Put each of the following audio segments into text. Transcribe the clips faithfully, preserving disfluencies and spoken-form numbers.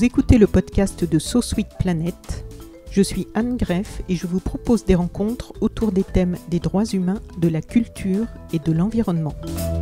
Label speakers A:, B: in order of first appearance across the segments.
A: Vous écoutez le podcast de So Sweet Planet. Je suis Anne Greff et je vous propose des rencontres autour des thèmes des droits humains, de la culture et de l'environnement.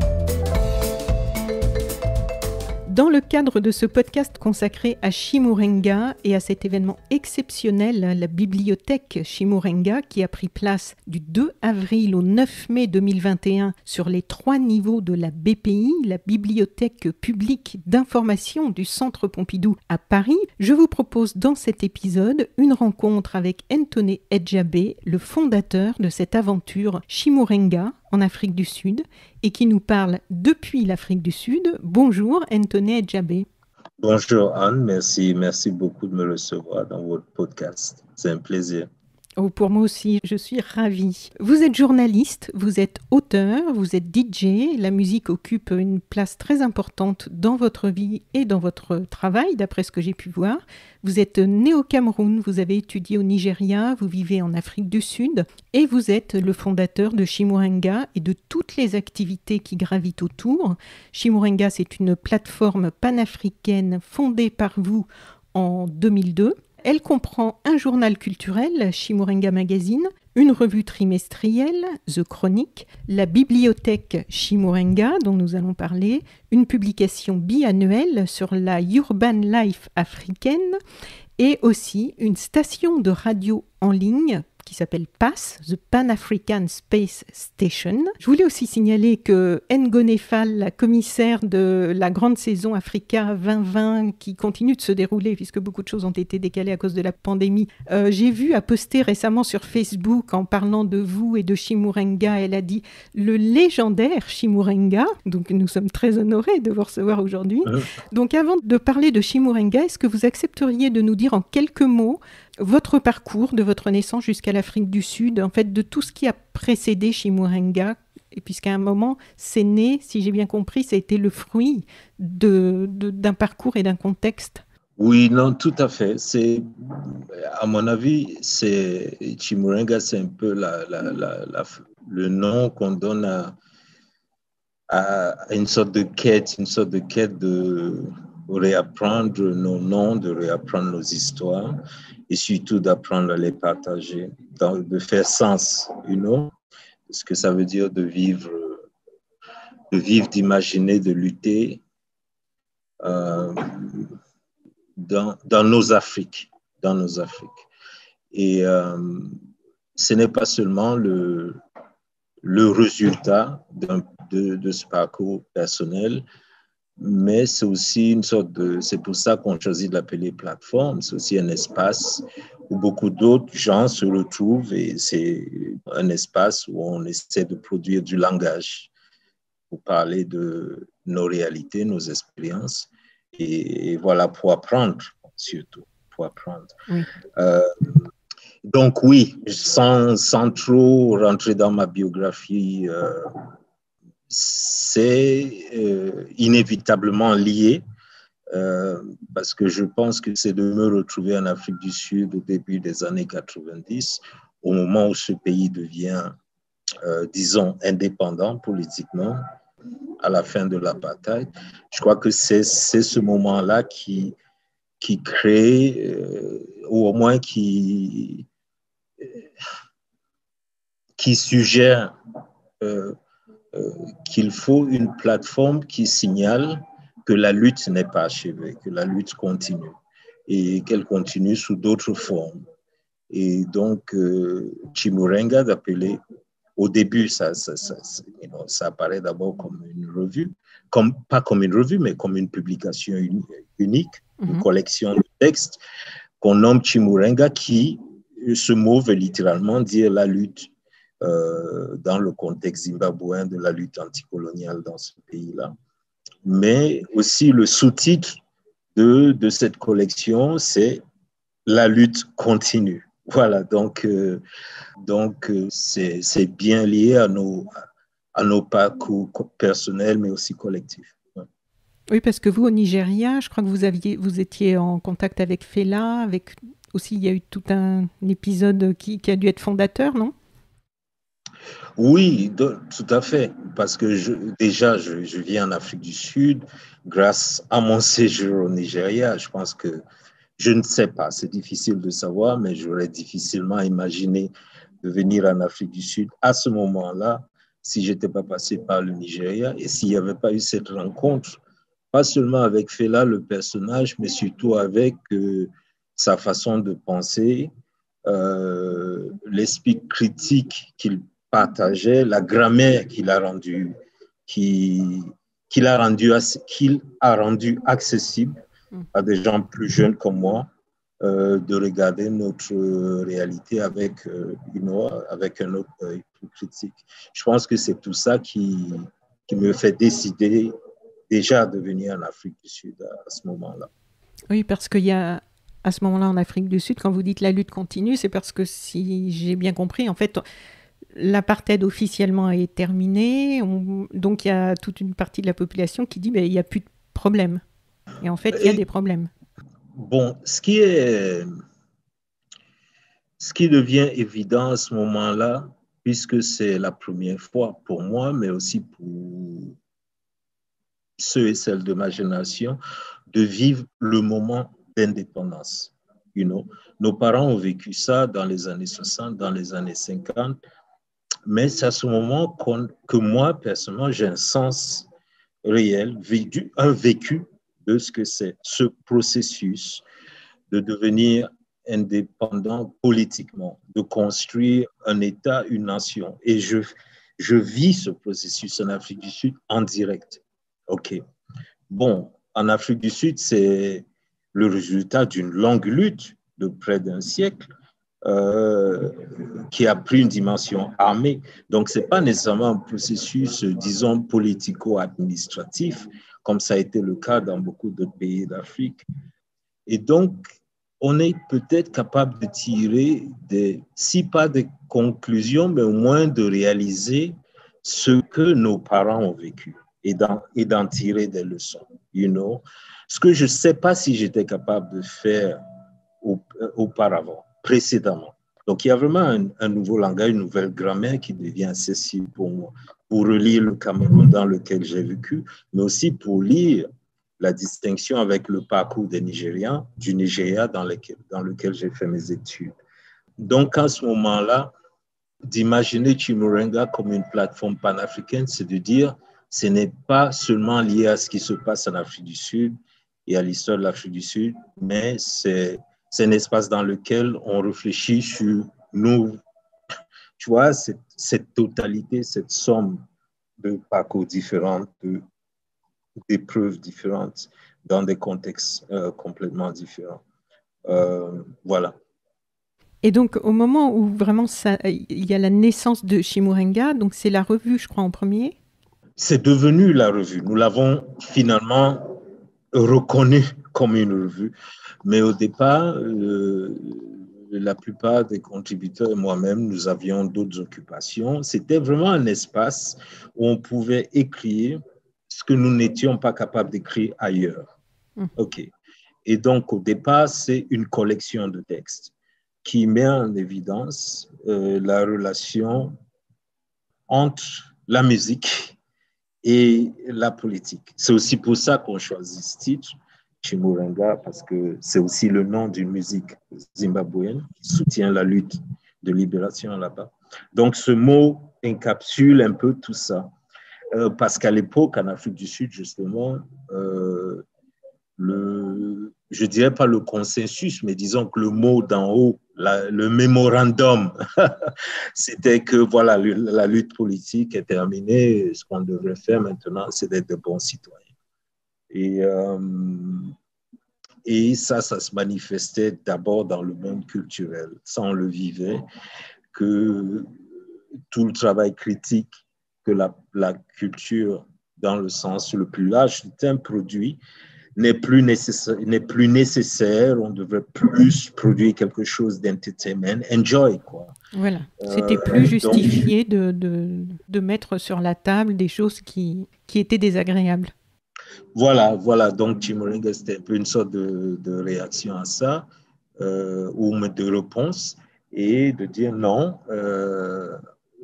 A: Dans le cadre de ce podcast consacré à Chimurenga et à cet événement exceptionnel, la bibliothèque Chimurenga qui a pris place du deux avril au neuf mai deux mille vingt et un sur les trois niveaux de la B P I, la Bibliothèque publique d'information du Centre Pompidou à Paris, je vous propose dans cet épisode une rencontre avec Ntone Edjabé, le fondateur de cette aventure Chimurenga en Afrique du Sud et qui nous parle depuis l'Afrique du Sud. Bonjour Ntone Edjabé.
B: Bonjour Anne, merci, merci beaucoup de me recevoir dans votre podcast. C'est un plaisir.
A: Oh, pour moi aussi, je suis ravie. Vous êtes journaliste, vous êtes auteur, vous êtes D J. La musique occupe une place très importante dans votre vie et dans votre travail, d'après ce que j'ai pu voir. Vous êtes né au Cameroun, vous avez étudié au Nigeria, vous vivez en Afrique du Sud et vous êtes le fondateur de Chimurenga et de toutes les activités qui gravitent autour. Chimurenga, c'est une plateforme panafricaine fondée par vous en deux mille deux. Elle comprend un journal culturel, Chimurenga Magazine, une revue trimestrielle, The Chronique, la bibliothèque Chimurenga, dont nous allons parler, une publication biannuelle sur la urban life africaine et aussi une station de radio en ligne qui s'appelle PASS, The Pan-African Space Station. Je voulais aussi signaler que Ngone Fall, la commissaire de la grande saison Africa vingt vingt qui continue de se dérouler puisque beaucoup de choses ont été décalées à cause de la pandémie, euh, j'ai vu a posté récemment sur Facebook en parlant de vous et de Chimurenga, elle a dit le légendaire Chimurenga, donc nous sommes très honorés de vous recevoir aujourd'hui. Euh. Donc avant de parler de Chimurenga, est-ce que vous accepteriez de nous dire en quelques mots votre parcours de votre naissance jusqu'à l'Afrique du Sud, en fait de tout ce qui a précédé Chimurenga, et puisqu'à un moment c'est né, si j'ai bien compris, ça a été le fruit de, de, d'un parcours et d'un contexte.
B: Oui, non, tout à fait. C'est, à mon avis, c'est Chimurenga, c'est un peu la, la, la, la, le nom qu'on donne à, à une sorte de quête, une sorte de quête de réapprendre nos noms, de réapprendre nos histoires et surtout d'apprendre à les partager, de faire sens, you know, ce que ça veut dire de vivre, de vivre, d'imaginer, de lutter euh, dans, dans nos Afriques, dans nos Afriques. Et euh, ce n'est pas seulement le, le résultat d'un, de, de ce parcours personnel, mais c'est aussi une sorte de... C'est pour ça qu'on choisit de l'appeler plateforme. C'est aussi un espace où beaucoup d'autres gens se retrouvent et c'est un espace où on essaie de produire du langage pour parler de nos réalités, nos expériences et, et voilà, pour apprendre surtout, pour apprendre. Oui. Euh, donc oui, sans, sans trop rentrer dans ma biographie, euh, c'est euh, inévitablement lié euh, parce que je pense que c'est de me retrouver en Afrique du Sud au début des années quatre-vingt-dix, au moment où ce pays devient, euh, disons, indépendant politiquement, à la fin de l'apartheid. Je crois que c'est, c'est ce moment-là qui, qui crée, euh, ou au moins qui, qui suggère euh, Euh, qu'il faut une plateforme qui signale que la lutte n'est pas achevée, que la lutte continue et qu'elle continue sous d'autres formes. Et donc, euh, Chimurenga d'appeler, au début, ça, ça, ça, ça, you know, ça apparaît d'abord comme une revue, comme, pas comme une revue, mais comme une publication uni, unique, mm-hmm. une collection de textes qu'on nomme Chimurenga, qui, ce mot veut littéralement dire la lutte. Euh, dans le contexte zimbabwéen de la lutte anticoloniale dans ce pays-là. Mais aussi le sous-titre de, de cette collection, c'est « La lutte continue ». Voilà, donc, euh, donc euh, c'est, c'est bien lié à nos, à nos parcours personnels, mais aussi collectifs. Ouais.
A: Oui, parce que vous, au Nigeria, je crois que vous, aviez, vous étiez en contact avec Fela, avec aussi, il y a eu tout un épisode qui, qui a dû être fondateur, non ?
B: Oui, de- tout à fait. Parce que je, déjà, je, je vis en Afrique du Sud grâce à mon séjour au Nigeria. Je pense que je ne sais pas, c'est difficile de savoir, mais j'aurais difficilement imaginé de venir en Afrique du Sud à ce moment-là si je n'étais pas passé par le Nigeria et s'il n'y avait pas eu cette rencontre, pas seulement avec Fela, le personnage, mais surtout avec euh, sa façon de penser, euh, l'esprit critique qu'il partageait, la grammaire qu'il a rendue qui, qu'il a rendu, qu'il a rendu accessible à des gens plus jeunes comme moi, euh, de regarder notre réalité avec, euh, you know, avec un autre œil plus critique. Je pense que c'est tout ça qui, qui me fait décider déjà de venir en Afrique du Sud à, à ce moment-là.
A: Oui, parce qu'il y a, à ce moment-là, en Afrique du Sud, quand vous dites la lutte continue, c'est parce que si j'ai bien compris, en fait, l'apartheid officiellement est terminé, on- donc il y a toute une partie de la population qui dit, ben, il n'y a plus de problème. Et en fait, il y a
B: Et,
A: des problèmes.
B: bon, ce qui est, ce qui devient évident à ce moment-là, puisque c'est la première fois pour moi, mais aussi pour ceux et celles de ma génération, de vivre le moment d'indépendance. You know? Nos parents ont vécu ça dans les années soixante, dans les années cinquante, mais c'est à ce moment que moi, personnellement, j'ai un sens réel, un vécu de ce que c'est ce processus de devenir indépendant politiquement, de construire un État, une nation. Et je, je vis ce processus en Afrique du Sud en direct. OK. Bon, en Afrique du Sud, c'est le résultat d'une longue lutte de près d'un siècle euh, qui a pris une dimension armée. Donc, ce n'est pas nécessairement un processus, disons, politico-administratif, comme ça a été le cas dans beaucoup d'autres pays d'Afrique. Et donc, on est peut-être capable de tirer des, si pas des conclusions, mais au moins de réaliser ce que nos parents ont vécu et d'en, et d'en tirer des leçons. You know? Ce que je ne sais pas si j'étais capable de faire auparavant, précédemment. Donc, il y a vraiment un, un nouveau langage, une nouvelle grammaire qui devient accessible pour moi, pour relire le Cameroun dans lequel j'ai vécu, mais aussi pour lire la distinction avec le parcours des Nigérians, du Nigeria dans lequel, dans lequel j'ai fait mes études. Donc, à ce moment-là, d'imaginer Chimurenga comme une plateforme panafricaine, c'est de dire ce n'est pas seulement lié à ce qui se passe en Afrique du Sud et à l'histoire de l'Afrique du Sud, mais c'est, c'est un espace dans lequel on réfléchit sur nous, tu vois, cette, cette totalité, cette somme de parcours différents, de, d'épreuves différentes dans des contextes euh, complètement différents. Euh, voilà.
A: Et donc, au moment où vraiment ça, il y a la naissance de Chimurenga, donc c'est la revue, je crois, en premier.
B: C'est devenu la revue. Nous l'avons finalement reconnue comme une revue. Mais au départ, euh, la plupart des contributeurs et moi-même, nous avions d'autres occupations. C'était vraiment un espace où on pouvait écrire ce que nous n'étions pas capables d'écrire ailleurs. Mmh. OK. Et donc, au départ, c'est une collection de textes qui met en évidence euh, la relation entre la musique et la politique. C'est aussi pour ça qu'on choisit ce titre, Chimurenga, parce que c'est aussi le nom d'une musique zimbabwéenne qui soutient la lutte de libération là-bas. Donc, ce mot encapsule un peu tout ça. Euh, parce qu'à l'époque, en Afrique du Sud, justement, euh, le, je dirais pas le consensus, mais disons que le mot d'en haut, la, le mémorandum, c'était que voilà, la lutte politique est terminée. Ce qu'on devrait faire maintenant, c'est d'être de bons citoyens. Et, euh, et ça, ça se manifestait d'abord dans le monde culturel. Ça, on le vivait, que tout le travail critique que la, la culture, dans le sens le plus large du terme, produit, n'est plus nécessaire, n'est plus nécessaire. On devrait plus produire quelque chose d'entertainment, enjoy, quoi.
A: Voilà, c'était euh, plus justifié donc, de, de, de mettre sur la table des choses qui, qui étaient désagréables.
B: Voilà, voilà. Donc, Chimurenga, c'était un peu une sorte de, de réaction à ça, euh, ou de réponse, et de dire non, euh,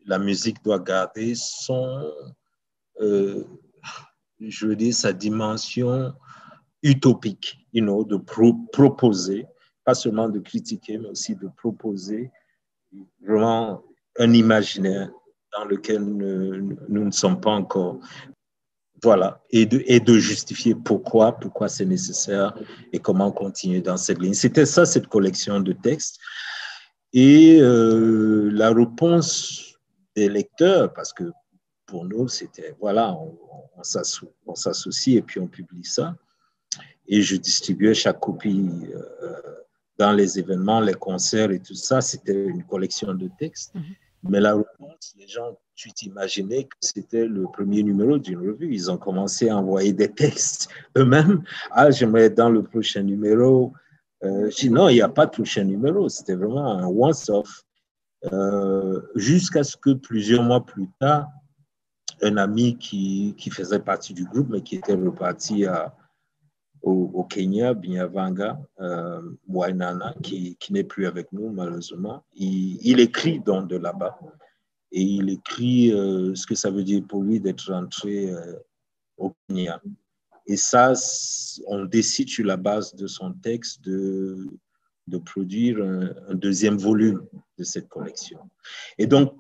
B: la musique doit garder son, euh, je veux dire, sa dimension utopique, you know, de pro proposer, pas seulement de critiquer, mais aussi de proposer vraiment un imaginaire dans lequel nous, nous ne sommes pas encore. Voilà, et de, et de justifier pourquoi, pourquoi c'est nécessaire et comment continuer dans cette ligne. C'était ça, cette collection de textes. Et euh, la réponse des lecteurs, parce que pour nous, c'était, voilà, on, on s'associe et puis on publie ça. Et je distribuais chaque copie euh, dans les événements, les concerts et tout ça. C'était une collection de textes. Mm-hmm. Mais la réponse, les gens, tu t'imaginais que c'était le premier numéro d'une revue. Ils ont commencé à envoyer des textes eux-mêmes. Ah, j'aimerais être dans le prochain numéro. Euh, je dis non, il n'y a pas de prochain numéro. C'était vraiment un once-off. Euh, jusqu'à ce que plusieurs mois plus tard, un ami qui, qui faisait partie du groupe, mais qui était reparti à, au, au Kenya, Binyavanga, euh, Wainana, qui, qui n'est plus avec nous malheureusement, il, il écrit donc de là-bas. Et il écrit euh, ce que ça veut dire pour lui d'être rentré euh, au Kenya. Et ça, on décide sur la base de son texte de, de produire un, un deuxième volume de cette collection. Et donc,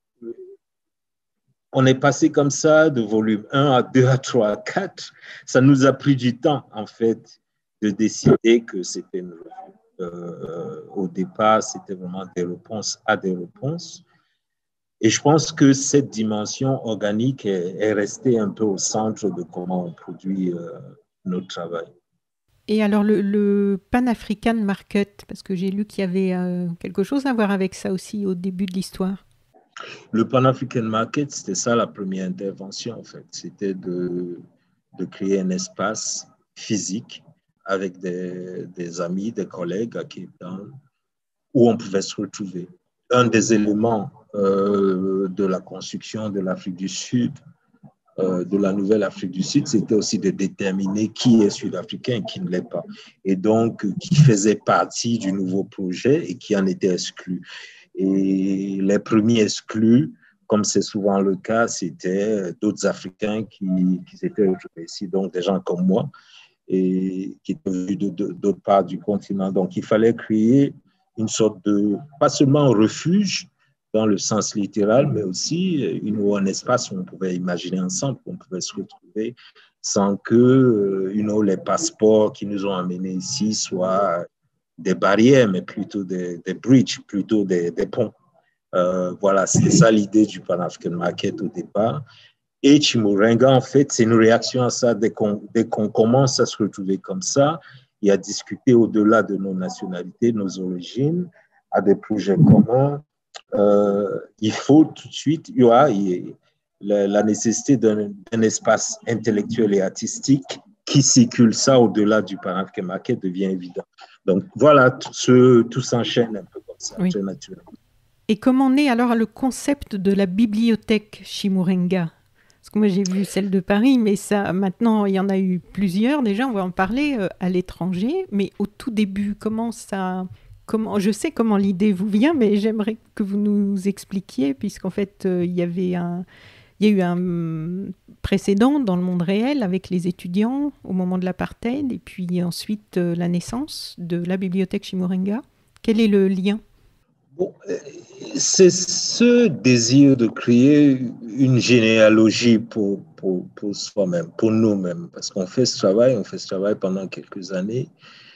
B: on est passé comme ça de volume un à deux à trois à quatre. Ça nous a pris du temps, en fait, de décider que c'était une revue. Euh, au départ, c'était vraiment des réponses à des réponses. Et je pense que cette dimension organique est, est restée un peu au centre de comment on produit euh, notre travail.
A: Et alors le, le Pan-African Market, parce que j'ai lu qu'il y avait euh, quelque chose à voir avec ça aussi au début de l'histoire.
B: Le Pan-African Market, c'était ça la première intervention en fait. C'était de, de créer un espace physique avec des, des amis, des collègues à Cape Town, où on pouvait se retrouver. Un des éléments euh, de la construction de l'Afrique du Sud, euh, de la nouvelle Afrique du Sud, c'était aussi de déterminer qui est sud-africain et qui ne l'est pas. Et donc, qui faisait partie du nouveau projet et qui en était exclu. Et les premiers exclus, comme c'est souvent le cas, c'était d'autres Africains qui, qui s'étaient retrouvés ici, donc des gens comme moi, et qui étaient venus d'autres parts du continent. Donc, il fallait créer une sorte de, pas seulement un refuge dans le sens littéral, mais aussi une, un espace où on pouvait imaginer ensemble, où on pouvait se retrouver sans que you know, les passeports qui nous ont amenés ici soient des barrières, mais plutôt des, des bridges, plutôt des, des ponts. Euh, voilà, c'était ça l'idée du Pan-African Market au départ. Et Chimurenga, en fait, c'est une réaction à ça. Dès qu'on, dès qu'on commence à se retrouver comme ça, et à discuter au-delà de nos nationalités, de nos origines, à des projets communs, euh, il faut tout de suite, il y aura la, la nécessité d'un, d'un espace intellectuel et artistique qui circule ça au-delà du Pan-African Market devient évident. Donc voilà, tout, ce, tout s'enchaîne un peu comme ça, oui. Très naturellement.
A: Et comment naît alors le concept de la bibliothèque Chimurenga ? Parce que moi j'ai vu celle de Paris, mais ça, maintenant il y en a eu plusieurs déjà, on va en parler euh, à l'étranger. Mais au tout début, comment ça, comment, je sais comment l'idée vous vient, mais j'aimerais que vous nous expliquiez, puisqu'en fait euh, il y avait un, il y a eu un précédent dans le monde réel avec les étudiants au moment de l'apartheid, et puis ensuite euh, la naissance de la bibliothèque Chimurenga. Quel est le lien ?
B: Bon, c'est ce désir de créer une généalogie pour, pour, pour soi-même, pour nous-mêmes, parce qu'on fait ce travail, on fait ce travail pendant quelques années,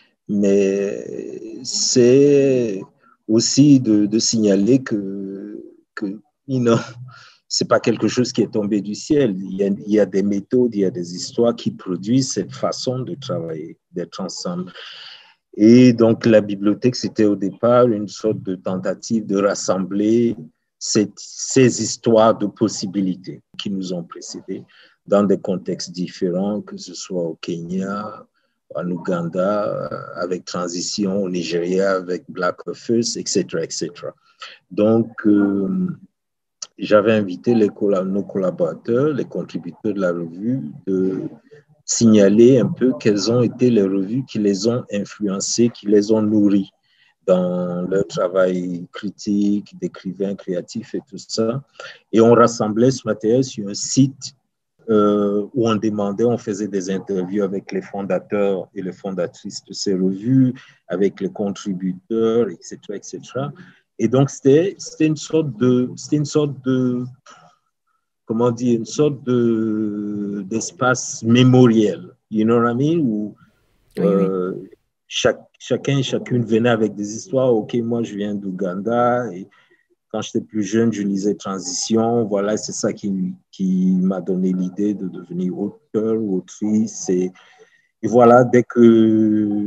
B: mais c'est aussi de, de signaler que, que you know, c'est pas quelque chose qui est tombé du ciel. Il y, a, il y a des méthodes, il y a des histoires qui produisent cette façon de travailler, d'être ensemble. Et donc, la bibliothèque, c'était au départ une sorte de tentative de rassembler cette, ces histoires de possibilités qui nous ont précédés dans des contextes différents, que ce soit au Kenya, en Ouganda, avec Transition, au Nigeria, avec Black First, et cetera, et cetera. Donc, euh, j'avais invité les, nos collaborateurs, les contributeurs de la revue, de signaler un peu quelles ont été les revues qui les ont influencés, qui les ont nourris dans leur travail critique, d'écrivain créatif et tout ça. Et on rassemblait ce matériel sur un site euh, où on demandait, on faisait des interviews avec les fondateurs et les fondatrices de ces revues, avec les contributeurs, et cetera, et cetera. Et donc, c'était, c'était une sorte de, c'était une sorte de, comment dire, une sorte de, d'espace mémoriel, you know what I mean, où
A: Oui, oui.
B: euh, chaque, chacun et chacune venait avec des histoires. OK, moi, je viens d'Ouganda et quand j'étais plus jeune, je lisais Transition. Voilà, c'est ça qui, qui m'a donné l'idée de devenir auteur ou autrice. Et, et voilà, dès que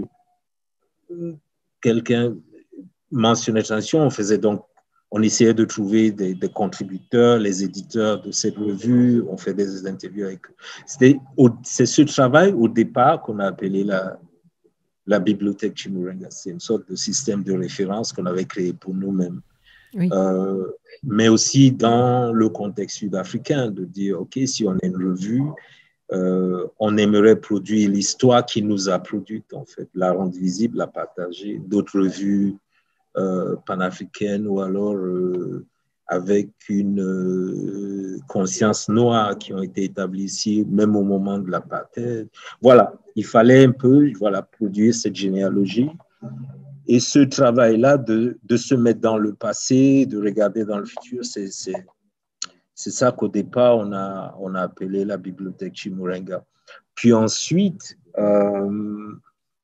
B: quelqu'un mentionnait Transition, on faisait donc, on essayait de trouver des, des contributeurs, les éditeurs de cette revue, on fait des interviews avec eux. C'était, c'est ce travail au départ qu'on a appelé la, la bibliothèque Chimurenga. C'est une sorte de système de référence qu'on avait créé pour nous-mêmes.
A: Oui.
B: Euh, mais aussi dans le contexte sud-africain, de dire, OK, si on a une revue, euh, on aimerait produire l'histoire qui nous a produite, en fait, la rendre visible, la partager. D'autres revues euh, panafricaines ou alors euh, avec une euh, conscience noire qui ont été établies ici, même au moment de l'apartheid. Voilà, il fallait un peu voilà, produire cette généalogie. Et ce travail-là de, de se mettre dans le passé, de regarder dans le futur, c'est, c'est, c'est ça qu'au départ, on a, on a appelé la bibliothèque Chimurenga. Puis ensuite, euh,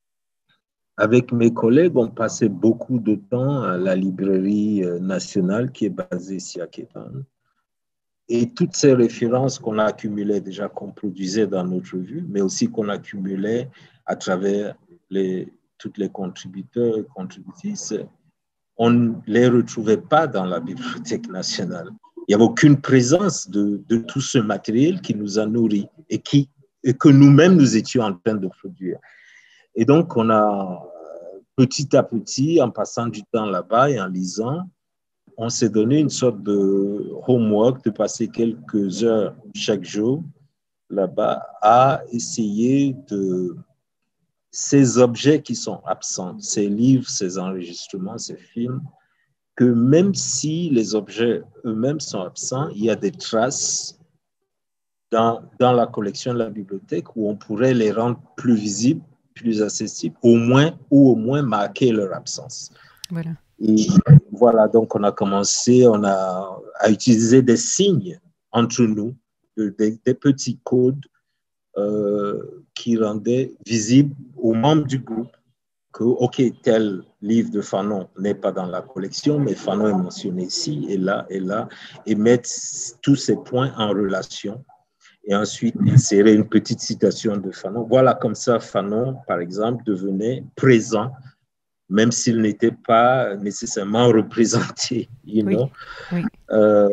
B: avec mes collègues, on passait beaucoup de temps à la librairie nationale qui est basée ici à Cape Town. Et toutes ces références qu'on a accumulées déjà, qu'on produisait dans notre revue, mais aussi qu'on accumulait à travers les, toutes les contributeurs et contributrices, on ne les retrouvait pas dans la Bibliothèque nationale. Il n'y avait aucune présence de, de tout ce matériel qui nous a nourris et, qui, et que nous-mêmes, nous étions en train de produire. Et donc, on a, petit à petit, en passant du temps là-bas et en lisant, on s'est donné une sorte de homework de passer quelques heures chaque jour là-bas à essayer de ces objets qui sont absents, ces livres, ces enregistrements, ces films, que même si les objets eux-mêmes sont absents, il y a des traces dans, dans la collection de la bibliothèque où on pourrait les rendre plus visibles, plus accessibles, au moins, ou au moins marquer leur absence.
A: Voilà.
B: Et voilà, donc on a commencé on a, à utiliser des signes entre nous, des, des petits codes euh, qui rendaient visible aux membres du groupe que, OK, tel livre de Fanon n'est pas dans la collection, mais Fanon est mentionné ici et là et là, et mettre tous ces points en relation. Et ensuite, insérer une petite citation de Fanon. Voilà, comme ça, Fanon, par exemple, devenait présent, même s'il n'était pas nécessairement représenté, you
A: Oui,
B: know.
A: oui.
B: Euh,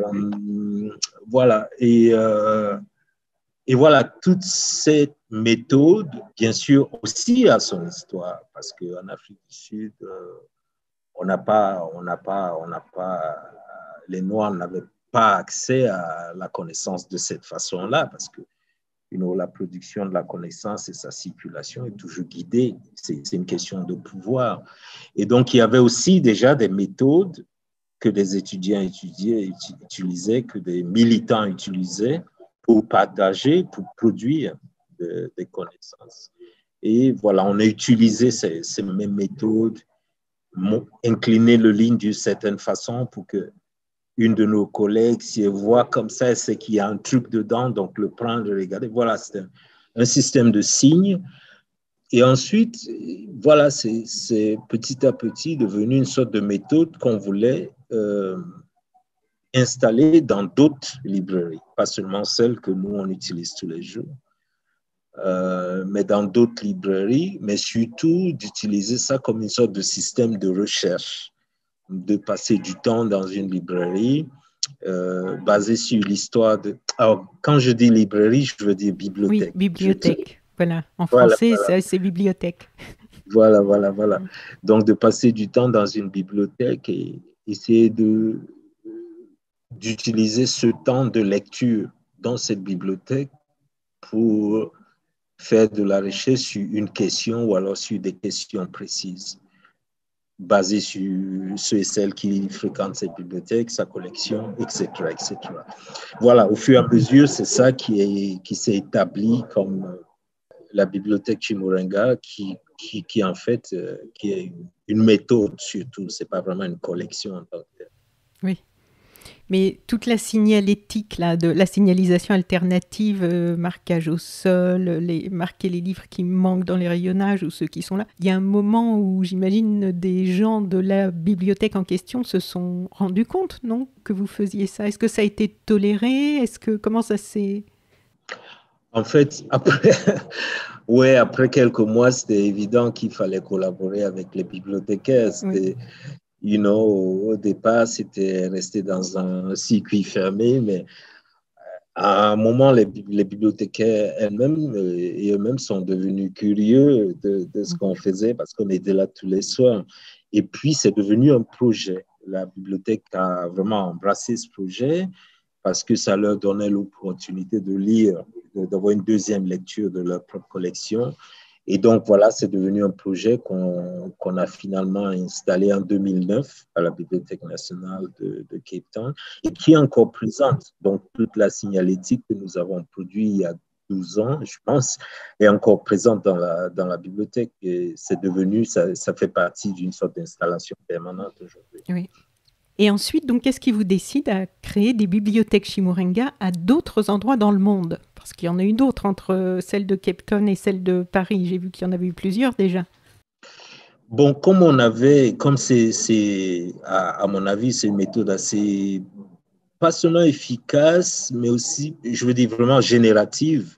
B: voilà, et, euh, et voilà, toute cette méthode, bien sûr, aussi a son histoire, parce qu'en Afrique du Sud, euh, on n'a pas, on n'a pas, on n'a pas, les Noirs n'avaient pas accès à la connaissance de cette façon-là, parce que you know, la production de la connaissance et sa circulation est toujours guidée. C'est, c'est une question de pouvoir. Et donc, il y avait aussi déjà des méthodes que des étudiants étudiaient, utilisaient, que des militants utilisaient pour partager, pour produire de, des connaissances. Et voilà, on a utilisé ces, ces mêmes méthodes, incliner le ligne d'une certaine façon pour que une de nos collègues, si elle voit comme ça, elle sait qu'il y a un truc dedans, donc le prendre, le regarder. Voilà, c'est un, un système de signes. Et ensuite, voilà, c'est, c'est petit à petit devenu une sorte de méthode qu'on voulait euh, installer dans d'autres librairies, pas seulement celles que nous, on utilise tous les jours, euh, mais dans d'autres librairies, mais surtout d'utiliser ça comme une sorte de système de recherche, de passer du temps dans une librairie, Euh, basé sur l'histoire de... Alors, quand je dis librairie, je veux dire
A: Oui,
B: bibliothèque.
A: bibliothèque. Voilà. En
B: Voilà,
A: français,
B: voilà,
A: c'est, c'est bibliothèque.
B: voilà, voilà, voilà. Donc, de passer du temps dans une bibliothèque et essayer de, d'utiliser ce temps de lecture dans cette bibliothèque pour faire de la recherche sur une question ou alors sur des questions précises. basé sur ceux et celles qui fréquentent cette bibliothèque, sa collection, et cetera, et cetera. Voilà, au fur et à mesure, c'est ça qui est, qui s'est établi comme la bibliothèque Chimurenga, qui, qui, qui en fait, euh, qui est une méthode surtout, c'est pas vraiment une collection en tant que telle.
A: Oui. Mais toute la signalétique, là, de la signalisation alternative, euh, marquage au sol, les, marquer les livres qui manquent dans les rayonnages ou ceux qui sont là, il y a un moment où j'imagine des gens de la bibliothèque en question se sont rendus compte, non, que vous faisiez ça. Est-ce que ça a été toléré? Est-ce que, comment ça s'est...
B: En fait, après, ouais, après quelques mois, c'était évident qu'il fallait collaborer avec les bibliothécaires. C'était, oui. You know, au départ, c'était resté dans un circuit fermé, mais à un moment, les, les bibliothécaires elles-mêmes et eux-mêmes sont devenus curieux de, de ce qu'on faisait parce qu'on était là tous les soirs. Et puis, c'est devenu un projet. La bibliothèque a vraiment embrassé ce projet parce que ça leur donnait l'opportunité de lire, d'avoir une deuxième lecture de leur propre collection. Et donc, voilà, c'est devenu un projet qu'on qu'on a finalement installé en deux mille neuf à la Bibliothèque nationale de, de Cape Town et qui est encore présente. Donc, toute la signalétique que nous avons produite il y a douze ans, je pense, est encore présente dans la, dans la bibliothèque. Et c'est devenu, ça, ça fait partie d'une sorte d'installation permanente aujourd'hui.
A: Oui. Et ensuite, donc, qu'est-ce qui vous décide à créer des bibliothèques Chimurenga à d'autres endroits dans le monde? Parce qu'il y en a eu d'autres entre celle de Cape Town et celle de Paris. J'ai vu qu'il y en avait eu plusieurs déjà.
B: Bon, comme on avait, comme c'est, c'est à, à mon avis, c'est une méthode assez, pas seulement efficace, mais aussi, je veux dire, vraiment générative.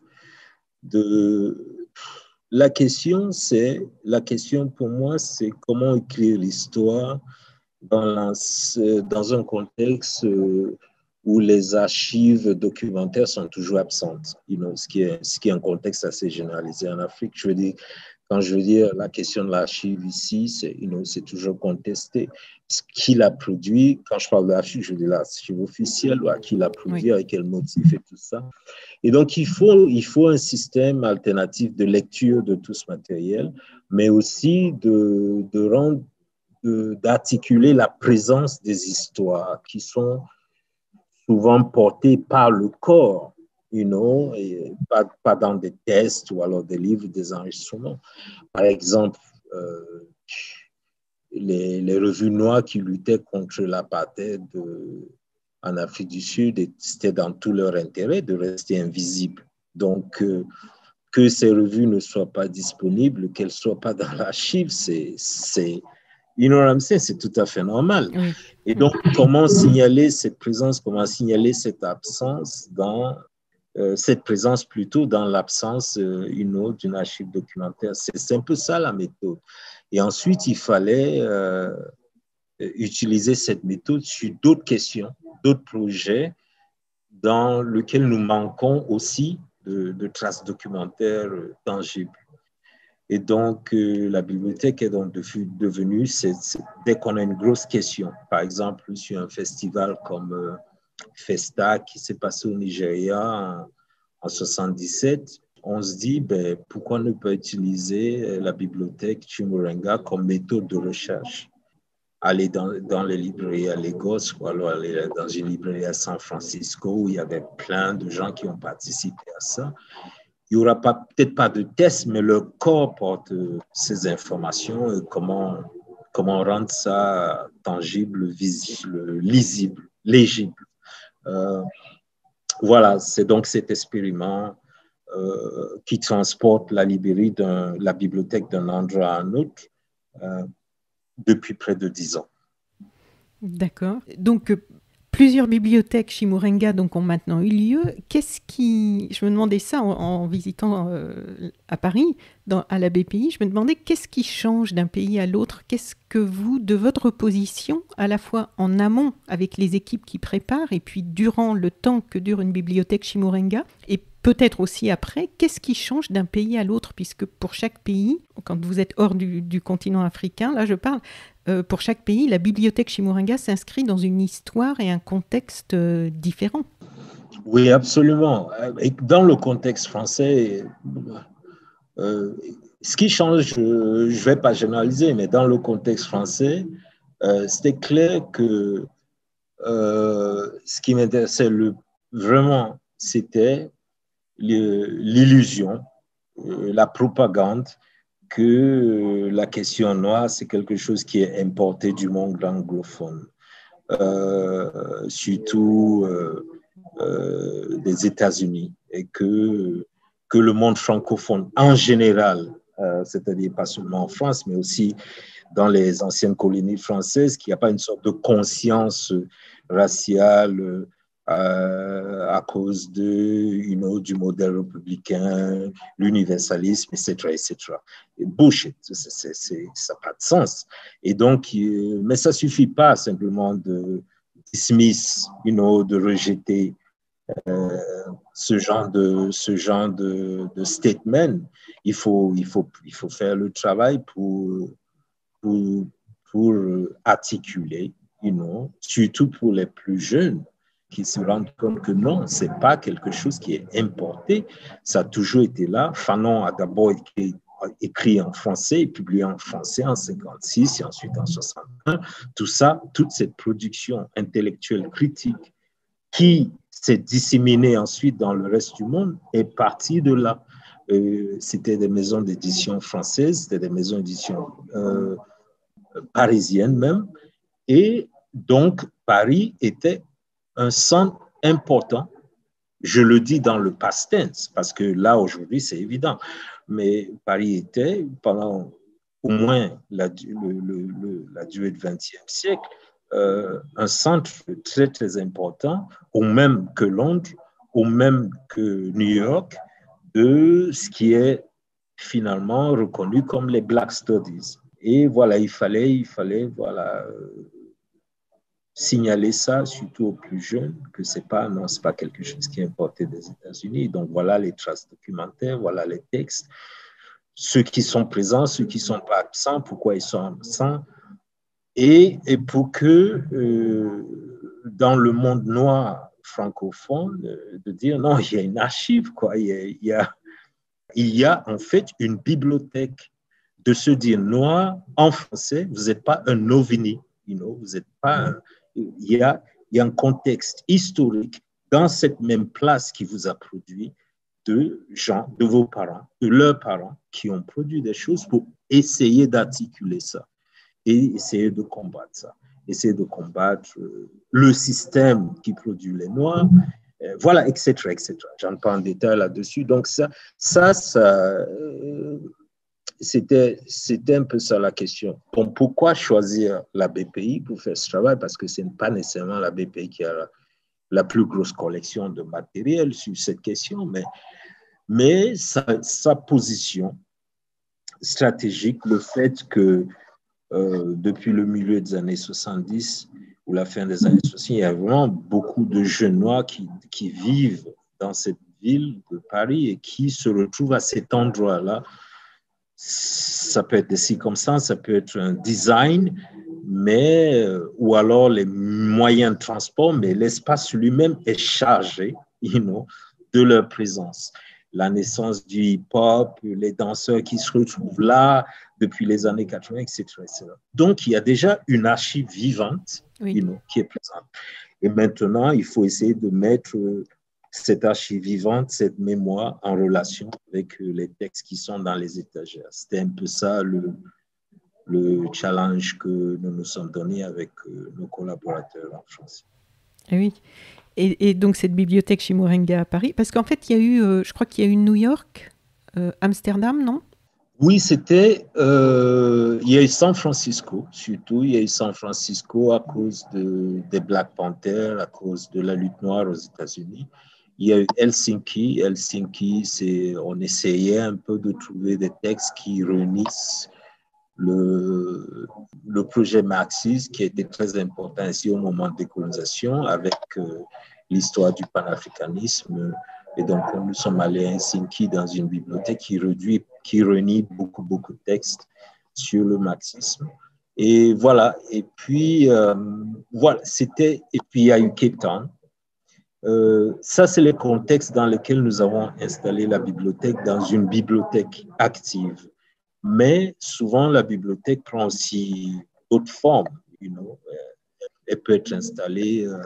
B: De, la question, c'est, la question pour moi, c'est comment écrire l'histoire dans, la, dans un contexte où les archives documentaires sont toujours absentes, you know, ce, qui est, ce qui est un contexte assez généralisé en Afrique. Je veux dire, quand je veux dire la question de l'archive ici, c'est, you know, c'est toujours contesté. Ce qu'il a produit, quand je parle de l'archive, je veux dire l'archive officielle, ou à qui l'a produit, oui. Avec quel motif et tout ça. Et donc, il faut, il faut un système alternatif de lecture de tout ce matériel, mais aussi de, de rendre d'articuler la présence des histoires qui sont souvent portées par le corps, you know, et pas, pas dans des tests ou alors des livres, des enregistrements. Par exemple, euh, les, les revues noires qui luttaient contre l'apartheid en Afrique du Sud, c'était dans tout leur intérêt de rester invisibles. Donc, euh, que ces revues ne soient pas disponibles, qu'elles ne soient pas dans l'archive, c'est... c'est You know what I'm saying? C'est tout à fait normal. Oui. Et donc, comment signaler cette présence, comment signaler cette absence dans, euh, cette présence plutôt dans l'absence, euh, you know, d'une archive documentaire. C'est, c'est un peu ça la méthode. Et ensuite, il fallait euh, utiliser cette méthode sur d'autres questions, d'autres projets dans lesquels nous manquons aussi de, de traces documentaires euh, tangibles. Et donc, euh, la bibliothèque est donc devenue, c'est, c'est, dès qu'on a une grosse question, par exemple, sur un festival comme euh, Festa qui s'est passé au Nigeria en, en soixante-dix-sept, on se dit, ben, pourquoi ne pas utiliser la bibliothèque Chimurenga comme méthode de recherche? Aller dans, dans les librairies à Lagos ou alors aller dans une librairie à San Francisco où il y avait plein de gens qui ont participé à ça. Il n'y aura pas, peut-être pas de test, mais le corps porte ces informations et comment, comment rendre ça tangible, visible, lisible, légible. Euh, voilà, c'est donc cet expériment euh, qui transporte la librairie, d'un, la bibliothèque d'un endroit à un autre euh, depuis près de dix ans.
A: D'accord. Donc, plusieurs bibliothèques Chimurenga donc, ont maintenant eu lieu. Qu'est-ce qui... Je me demandais ça en, en visitant euh, à Paris, dans, à la B P I. Je me demandais qu'est-ce qui change d'un pays à l'autre? Qu'est-ce que vous, de votre position, à la fois en amont avec les équipes qui préparent et puis durant le temps que dure une bibliothèque Chimurenga et peut-être aussi après, qu'est-ce qui change d'un pays à l'autre? Puisque pour chaque pays, quand vous êtes hors du, du continent africain, là je parle, euh, pour chaque pays, la bibliothèque Chimurenga s'inscrit dans une histoire et un contexte euh, différent.
B: Oui, absolument. Et dans le contexte français, euh, Ce qui change, je ne vais pas généraliser, mais dans le contexte français, euh, c'était clair que euh, ce qui m'intéressait le, vraiment, c'était l'illusion, euh, la propagande que euh, la question noire, c'est quelque chose qui est importé du monde anglophone, euh, surtout euh, euh, des États-Unis, et que, que le monde francophone en général, euh, c'est-à-dire pas seulement en France, mais aussi dans les anciennes colonies françaises, qu'il n'y a pas une sorte de conscience raciale euh, à cause de, you know, du modèle républicain, l'universalisme, et cetera, et cetera. Et bullshit, c'est, c'est, c'est, ça n'a pas de sens. Et donc, euh, mais ça ne suffit pas simplement de dismiss, you know, de rejeter euh, ce genre de, ce genre de, de statement. Il faut, il, faut, il faut faire le travail pour pour, pour articuler, you know, surtout pour les plus jeunes qui se rendent compte que non, ce n'est pas quelque chose qui est importé, ça a toujours été là. Fanon a d'abord écrit, écrit en français et publié en français en cinquante-six et ensuite en soixante-un. Tout ça, toute cette production intellectuelle critique qui s'est disséminée ensuite dans le reste du monde est partie de là. Euh, c'était des maisons d'édition françaises, c'était des maisons d'édition euh, parisienne même. Et donc, Paris était un centre important. Je le dis dans le past tense, parce que là, aujourd'hui, c'est évident. Mais Paris était, pendant au moins la, le, le, le, la durée du vingtième siècle, euh, un centre très, très important, au même que Londres, au même que New York, de ce qui est finalement reconnu comme les Black Studies. Et voilà, il fallait, il fallait voilà, euh, signaler ça, surtout aux plus jeunes, que c'est pas, non, c'est pas quelque chose qui est importé des États-Unis. Donc voilà les traces documentaires, voilà les textes, ceux qui sont présents, ceux qui sont pas absents, pourquoi ils sont absents, et, et pour que euh, dans le monde noir francophone, euh, de dire non, il y a une archive, quoi, il y a, il y a, il y a en fait une bibliothèque de se dire noir en français, vous n'êtes pas un ovni, you know, vous n'êtes pas un, il y a, il y a un contexte historique dans cette même place qui vous a produit de gens, de vos parents, de leurs parents qui ont produit des choses pour essayer d'articuler ça et essayer de combattre ça, essayer de combattre le système qui produit les Noirs, euh, voilà, et cetera, et cetera. J'en parle en détail là-dessus. Donc ça, ça, ça euh, c'était, c'était un peu ça la question. Donc, pourquoi choisir la B P I pour faire ce travail? Parce que ce n'est pas nécessairement la B P I qui a la, la plus grosse collection de matériel sur cette question, mais, mais sa, sa position stratégique, le fait que euh, depuis le milieu des années soixante-dix ou la fin des années soixante, il y a vraiment beaucoup de jeunes noirs qui, qui vivent dans cette ville de Paris et qui se retrouvent à cet endroit-là. Ça peut être des circonstances, ça peut être un design, mais, ou alors les moyens de transport, mais l'espace lui-même est chargé, you know, de leur présence. La naissance du hip-hop, les danseurs qui se retrouvent là depuis les années quatre-vingts, et cetera, et cetera. Donc, il y a déjà une archive vivante, oui, you know, qui est présente. Et maintenant, il faut essayer de mettre cette archive vivante, cette mémoire en relation avec les textes qui sont dans les étagères. C'était un peu ça le, le challenge que nous nous sommes donné avec nos collaborateurs en France.
A: Oui. Et, et donc cette bibliothèque Chimurenga à Paris, parce qu'en fait, il y a eu, euh, je crois qu'il y a eu New York, euh, Amsterdam, non?
B: Oui, c'était, euh, il y a eu San Francisco, surtout, il y a eu San Francisco à cause de, des Black Panthers, à cause de la lutte noire aux États-Unis. Il y a eu Helsinki. Helsinki, c'est, on essayait un peu de trouver des textes qui réunissent le, le projet marxiste qui était très important ici au moment de décolonisation avec euh, l'histoire du panafricanisme. Et donc, nous sommes allés à Helsinki dans une bibliothèque qui, réduit, qui réunit beaucoup, beaucoup de textes sur le marxisme. Et voilà. Et puis, euh, voilà, c'était, et puis il y a eu Cape Town. Euh, ça, c'est le contexte dans lequel nous avons installé la bibliothèque dans une bibliothèque active. Mais souvent, la bibliothèque prend aussi d'autres formes. You know. Elle peut être installée euh,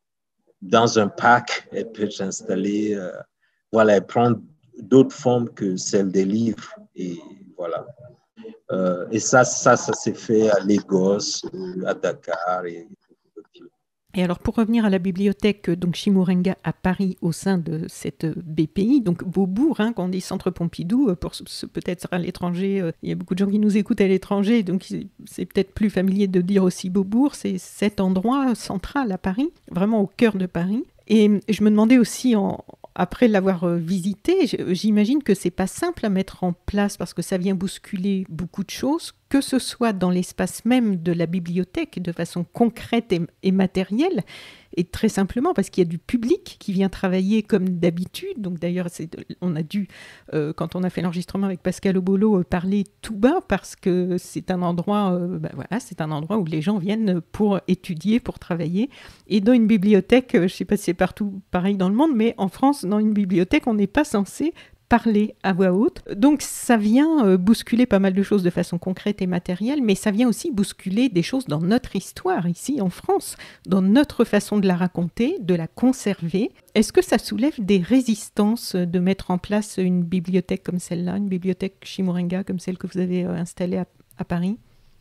B: dans un parc, elle peut être installée, euh, voilà, elle prend d'autres formes que celles des livres. Et voilà. Euh, et ça, ça, ça s'est fait à Lagos, à Dakar. Et,
A: Et alors, pour revenir à la bibliothèque donc Chimurenga à Paris au sein de cette B P I, donc Beaubourg, hein, quand on dit Centre Pompidou, pour peut-être à l'étranger, euh, il y a beaucoup de gens qui nous écoutent à l'étranger, donc c'est peut-être plus familier de dire aussi Beaubourg, c'est cet endroit central à Paris, vraiment au cœur de Paris. Et je me demandais aussi, en, après l'avoir visité, j'imagine que c'est pas simple à mettre en place parce que ça vient bousculer beaucoup de choses, que ce soit dans l'espace même de la bibliothèque, de façon concrète et, et matérielle, et très simplement parce qu'il y a du public qui vient travailler comme d'habitude. Donc d'ailleurs, on a dû, euh, quand on a fait l'enregistrement avec Pascal Obolo, euh, parler tout bas parce que c'est un endroit, euh, ben voilà, c'est un endroit où les gens viennent pour étudier, pour travailler. Et dans une bibliothèque, je ne sais pas si c'est partout pareil dans le monde, mais en France, dans une bibliothèque, on n'est pas censé parler à voix haute. Donc ça vient euh, bousculer pas mal de choses de façon concrète et matérielle, mais ça vient aussi bousculer des choses dans notre histoire ici en France, dans notre façon de la raconter, de la conserver. Est-ce que ça soulève des résistances de mettre en place une bibliothèque comme celle-là, une bibliothèque Chimurenga comme celle que vous avez euh, installée à, à Paris?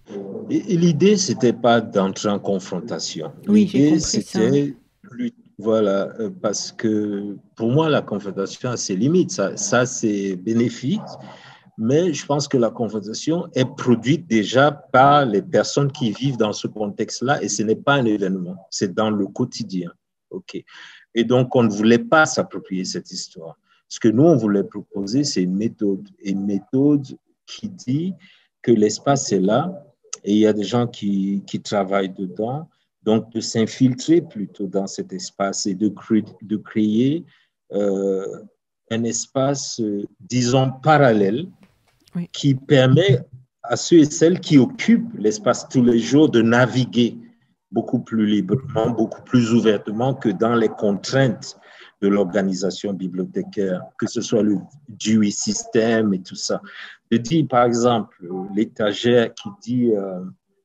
B: Et, et l'idée, c'était pas d'entrer en confrontation.
A: Oui, j'ai
B: L'idée,
A: compris ça.
B: c'était plus voilà, parce que pour moi, la confrontation a ses limites. Ça, ça c'est bénéfique, mais je pense que la confrontation est produite déjà par les personnes qui vivent dans ce contexte-là et ce n'est pas un événement, c'est dans le quotidien. OK. Et donc, on ne voulait pas s'approprier cette histoire. Ce que nous, on voulait proposer, c'est une méthode, une méthode qui dit que l'espace est là et il y a des gens qui, qui travaillent dedans. Donc, de s'infiltrer plutôt dans cet espace et de créer, de créer euh, un espace, euh, disons, parallèle, oui, qui permet à ceux et celles qui occupent l'espace tous les jours de naviguer beaucoup plus librement, beaucoup plus ouvertement que dans les contraintes de l'organisation bibliothécaire, que ce soit le Dewey System et tout ça. De dire, par exemple, l'étagère qui dit... Euh,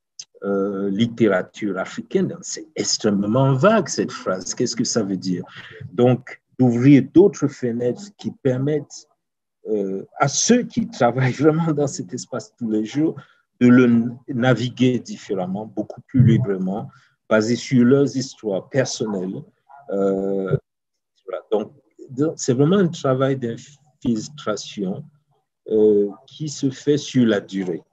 B: Euh, littérature africaine, c'est extrêmement vague cette phrase. Qu'est-ce que ça veut dire? Donc, d'ouvrir d'autres fenêtres qui permettent euh, à ceux qui travaillent vraiment dans cet espace tous les jours de le naviguer différemment, beaucoup plus librement, basé sur leurs histoires personnelles. Euh, voilà. Donc, c'est vraiment un travail d'infiltration euh, qui se fait sur la durée.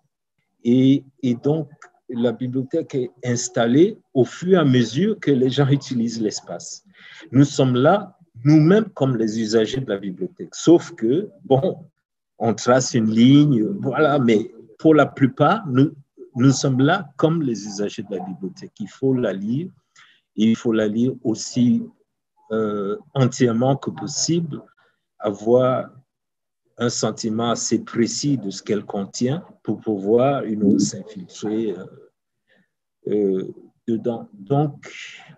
B: Et, et donc, la bibliothèque est installée au fur et à mesure que les gens utilisent l'espace. Nous sommes là, nous-mêmes, comme les usagers de la bibliothèque. Sauf que, bon, on trace une ligne, voilà, mais pour la plupart, nous, nous sommes là comme les usagers de la bibliothèque. Il faut la lire, et il faut la lire aussi euh, entièrement que possible, avoir un sentiment assez précis de ce qu'elle contient pour pouvoir une eau s'infiltrer euh, euh, dedans. Donc,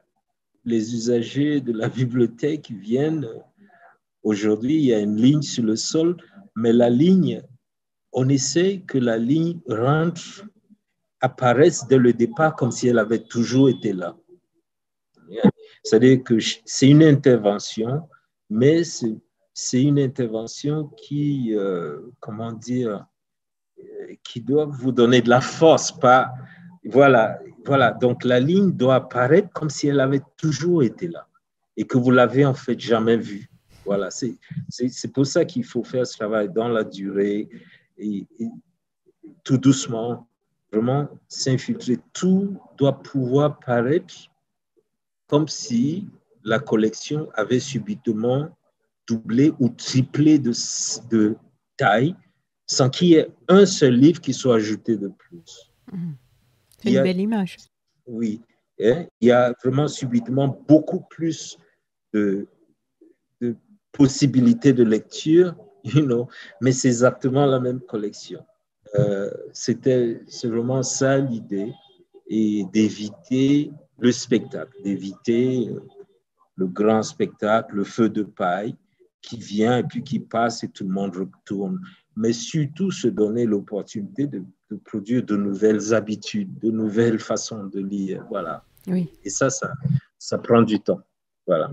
B: les usagers de la bibliothèque viennent, aujourd'hui, il y a une ligne sur le sol, mais la ligne, on essaie que la ligne rentre, apparaisse dès le départ comme si elle avait toujours été là. C'est-à-dire que c'est une intervention, mais c'est c'est une intervention qui, euh, comment dire, qui doit vous donner de la force, pas, voilà, voilà. Donc la ligne doit apparaître comme si elle avait toujours été là et que vous l'avez en fait jamais vue. Voilà, c'est, c'est, c'est pour ça qu'il faut faire ce travail dans la durée et, et tout doucement, vraiment s'infiltrer. Tout doit pouvoir paraître comme si la collection avait subitement doublé ou triplé de, de taille sans qu'il y ait un seul livre qui soit ajouté de plus.
A: Mmh. C'est une a, belle image.
B: Oui, hein, il y a vraiment subitement beaucoup plus de, de possibilités de lecture, you know, mais c'est exactement la même collection. Euh, c'était, c'est vraiment ça l'idée, et d'éviter le spectacle, d'éviter le grand spectacle, le feu de paille qui vient et puis qui passe et tout le monde retourne. mais surtout se donner l'opportunité de, de produire de nouvelles habitudes, de nouvelles façons de lire. Voilà.
A: Oui.
B: Et ça, ça, ça prend du temps. Voilà.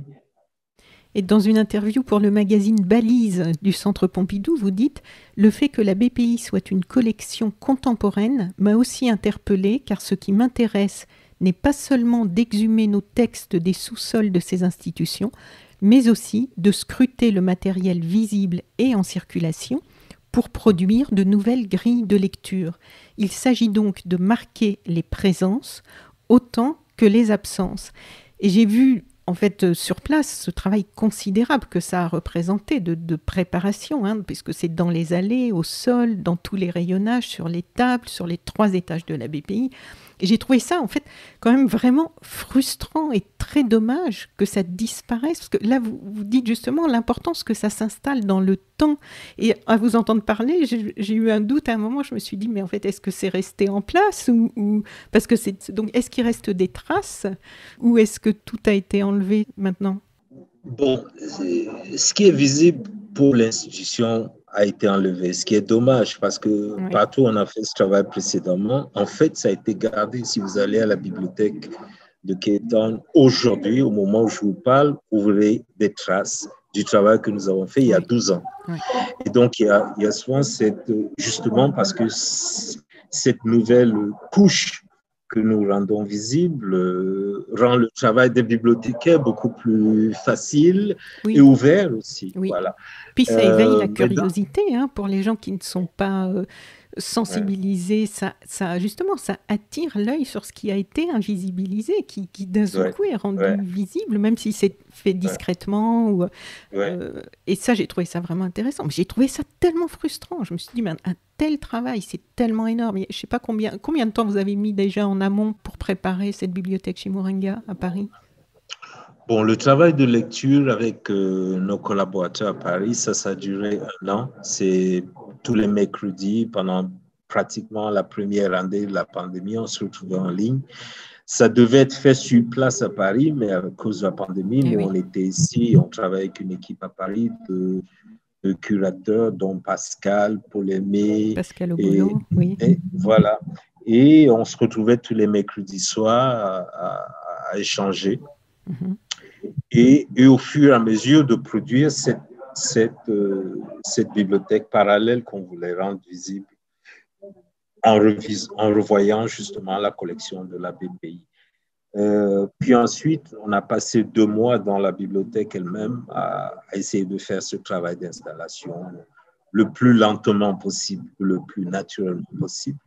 A: Et dans une interview pour le magazine Balise du Centre Pompidou, vous dites « Le fait que la B P I soit une collection contemporaine m'a aussi interpellée, car ce qui m'intéresse n'est pas seulement d'exhumer nos textes des sous-sols de ces institutions, mais aussi de scruter le matériel visible et en circulation pour produire de nouvelles grilles de lecture. Il s'agit donc de marquer les présences autant que les absences. » Et j'ai vu en fait, sur place, ce travail considérable que ça a représenté de, de préparation, hein, puisque c'est dans les allées, au sol, dans tous les rayonnages, sur les tables, sur les trois étages de la B P I. Et j'ai trouvé ça, en fait, quand même vraiment frustrant et très dommage que ça disparaisse, parce que là, vous, vous dites justement l'importance que ça s'installe dans le temps. Et à vous entendre parler, j'ai, j'ai eu un doute à un moment, je me suis dit, mais en fait, est-ce que c'est resté en place ou, ou... Parce que c'est... Donc, est-ce qu'il reste des traces ou est-ce que tout a été enlevé maintenant?
B: Bon, ce qui est visible pour l'institution a été enlevé, ce qui est dommage parce que oui. Partout où on a fait ce travail précédemment, en fait, ça a été gardé. Si vous allez à la bibliothèque de Cape Town aujourd'hui, au moment où je vous parle, vous verrez des traces du travail que nous avons fait il y a douze ans. Oui. Et donc, il y, a, il y a souvent cette, justement parce que cette nouvelle couche que nous rendons visible euh, rend le travail des bibliothécaires beaucoup plus facile oui. et ouvert aussi.
A: Oui.
B: Voilà.
A: Puis ça éveille euh, la curiosité dans... hein, pour les gens qui ne sont pas euh, sensibilisés. Ouais. Ça, ça, justement, ça attire l'œil sur ce qui a été invisibilisé, qui, qui d'un seul ouais. coup est rendu ouais. visible, même si c'est fait discrètement. Ouais. Ou, ouais. euh, et ça, j'ai trouvé ça vraiment intéressant. Mais j'ai trouvé ça tellement frustrant. Je me suis dit, mais un tel travail, c'est tellement énorme. Je ne sais pas combien, combien de temps vous avez mis déjà en amont pour préparer cette bibliothèque Chimurenga à Paris?
B: Bon, le travail de lecture avec euh, nos collaborateurs à Paris, ça, ça a duré un an. C'est tous les mercredis pendant pratiquement la première année de la pandémie, on se retrouvait en ligne. Ça devait être fait sur place à Paris, mais à cause de la pandémie, eh nous, oui. on était ici, on travaillait avec une équipe à Paris de, de curateurs, dont Pascal, Paul-Aimé.
A: Pascal Oboulot, oui.
B: Et, voilà. Et on se retrouvait tous les mercredis soirs à, à, à échanger. Mm-hmm. Et, et au fur et à mesure de produire cette, cette, euh, cette bibliothèque parallèle qu'on voulait rendre visible en, revis, en revoyant justement la collection de la B P I. Euh, puis ensuite, on a passé deux mois dans la bibliothèque elle-même à, à essayer de faire ce travail d'installation le plus lentement possible, le plus naturellement possible.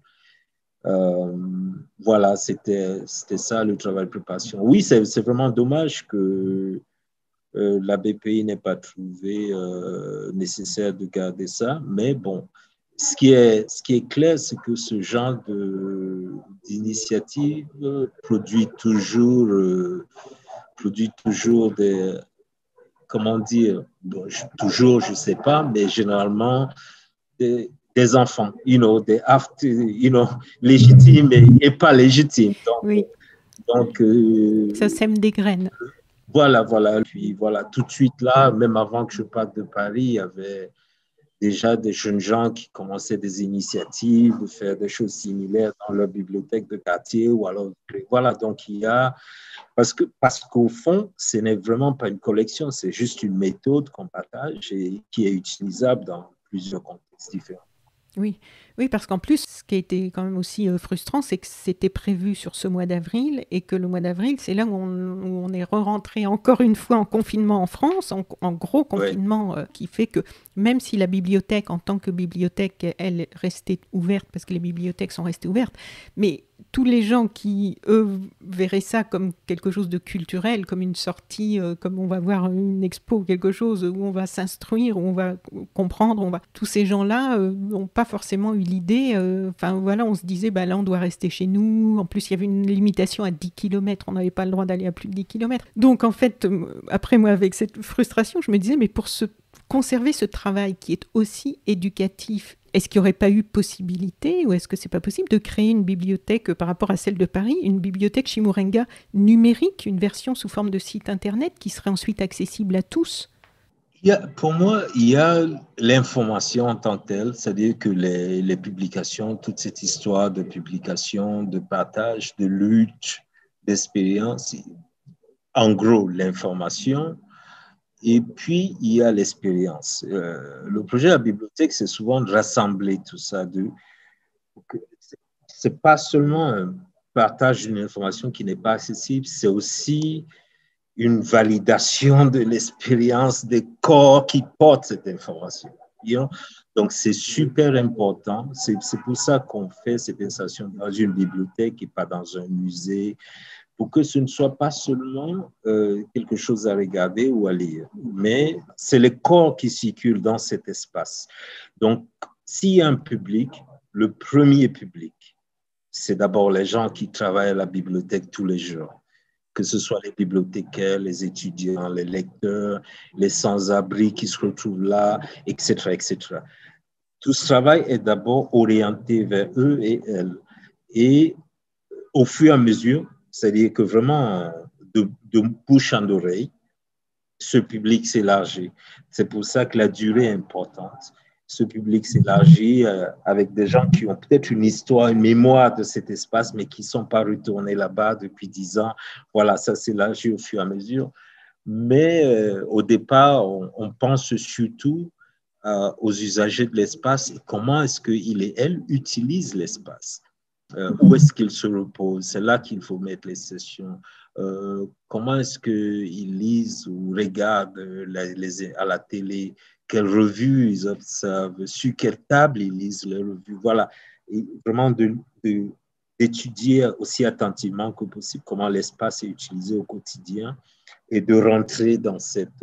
B: Euh, voilà, c'était, c'était ça le travail de préparation. Oui, c'est, c'est vraiment dommage que euh, la B P I n'ait pas trouvé euh, nécessaire de garder ça, mais bon, ce qui est, ce qui est clair, c'est que ce genre de, d'initiative produit toujours, euh, produit toujours des, comment dire, bon, je, toujours, je ne sais pas, mais généralement, des, des enfants, you know, des after, you know, légitimes et, et pas légitimes. Donc,
A: oui.
B: donc euh,
A: ça sème des graines.
B: Voilà, voilà. Puis voilà, tout de suite là, même avant que je parte de Paris, il y avait déjà des jeunes gens qui commençaient des initiatives de faire des choses similaires dans leur bibliothèque de quartier ou alors, voilà, donc il y a, parce que, parce qu'au fond, ce n'est vraiment pas une collection, c'est juste une méthode qu'on partage et qui est utilisable dans plusieurs contextes différents.
A: Oui, oui, parce qu'en plus, ce qui a été quand même aussi euh, frustrant, c'est que c'était prévu sur ce mois d'avril et que le mois d'avril, c'est là où on, où on est re-rentré encore une fois en confinement en France, en, en gros confinement, ouais. euh, qui fait que même si la bibliothèque, en tant que bibliothèque, elle restait ouverte, parce que les bibliothèques sont restées ouvertes, mais tous les gens qui, eux, verraient ça comme quelque chose de culturel, comme une sortie, euh, comme on va voir une expo, quelque chose où on va s'instruire, où on va comprendre, on va... tous ces gens-là n'ont euh, pas forcément eu l'idée, enfin euh, voilà, on se disait, bah, là on doit rester chez nous, en plus il y avait une limitation à dix kilomètres, on n'avait pas le droit d'aller à plus de dix kilomètres. Donc en fait, euh, après moi, avec cette frustration, je me disais, mais pour se conserver ce travail qui est aussi éducatif, est-ce qu'il n'y aurait pas eu possibilité, ou est-ce que ce n'est pas possible, de créer une bibliothèque par rapport à celle de Paris, une bibliothèque Chimurenga numérique, une version sous forme de site internet qui serait ensuite accessible à tous?
B: Il y a, pour moi, il y a l'information en tant que telle, c'est-à-dire que les, les publications, toute cette histoire de publication, de partage, de lutte, d'expérience, en gros, l'information. Et puis, il y a l'expérience. Euh, le projet de la bibliothèque, c'est souvent de rassembler tout ça. De, c'est pas seulement un partage d'une information qui n'est pas accessible, c'est aussi une validation de l'expérience des corps qui portent cette information. Donc, c'est super important. C'est, c'est pour ça qu'on fait cette installation dans une bibliothèque et pas dans un musée, pour que ce ne soit pas seulement euh, quelque chose à regarder ou à lire, mais c'est le corps qui circule dans cet espace. Donc, s'il y a un public, le premier public, c'est d'abord les gens qui travaillent à la bibliothèque tous les jours, que ce soit les bibliothécaires, les étudiants, les lecteurs, les sans-abri qui se retrouvent là, et cetera, et cetera. Tout ce travail est d'abord orienté vers eux et elles. Et au fur et à mesure, c'est-à-dire que vraiment, de, de bouche en oreille, ce public s'élargit. C'est pour ça que la durée est importante. Ce public s'élargit euh, avec des gens qui ont peut-être une histoire, une mémoire de cet espace, mais qui ne sont pas retournés là-bas depuis dix ans. Voilà, ça s'élargit au fur et à mesure. Mais euh, au départ, on, on pense surtout euh, aux usagers de l'espace et comment est-ce qu'ils et elles utilisent l'espace. Euh, où est-ce qu'ils se reposent? C'est là qu'il faut mettre les sessions. Euh, comment est-ce qu'ils lisent ou regardent les, les, à la télé? Quelles revues ils observent? Sur quelle table ils lisent les revues? Voilà. Et vraiment de, de, d'étudier aussi attentivement que possible comment l'espace est utilisé au quotidien et de rentrer dans cette,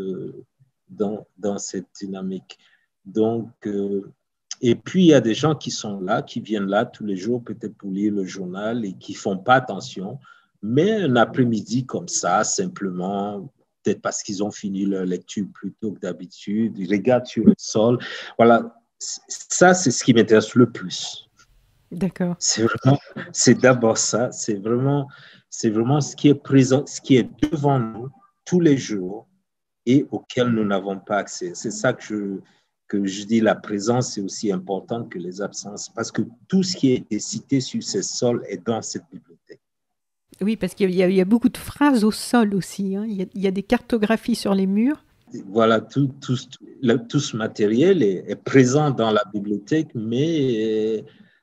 B: dans, dans cette dynamique. Donc, euh, et puis, il y a des gens qui sont là, qui viennent là tous les jours, peut-être pour lire le journal et qui ne font pas attention. Mais un après-midi comme ça, simplement, peut-être parce qu'ils ont fini leur lecture plus tôt que d'habitude, ils regardent sur le sol. Voilà, ça, c'est ce qui m'intéresse le plus.
A: D'accord.
B: C'est vraiment, c'est d'abord ça, c'est vraiment, c'est vraiment ce qui est présent, ce qui est devant nous tous les jours et auquel nous n'avons pas accès. C'est ça que je que je dis, la présence est aussi importante que les absences, parce que tout ce qui est cité sur ces sols est dans cette bibliothèque.
A: Oui, parce qu'il y a, il y a beaucoup de phrases au sol aussi. Hein. Il y a, il y a des cartographies sur les murs.
B: Voilà, tout, tout, tout ce matériel est, est présent dans la bibliothèque, mais est,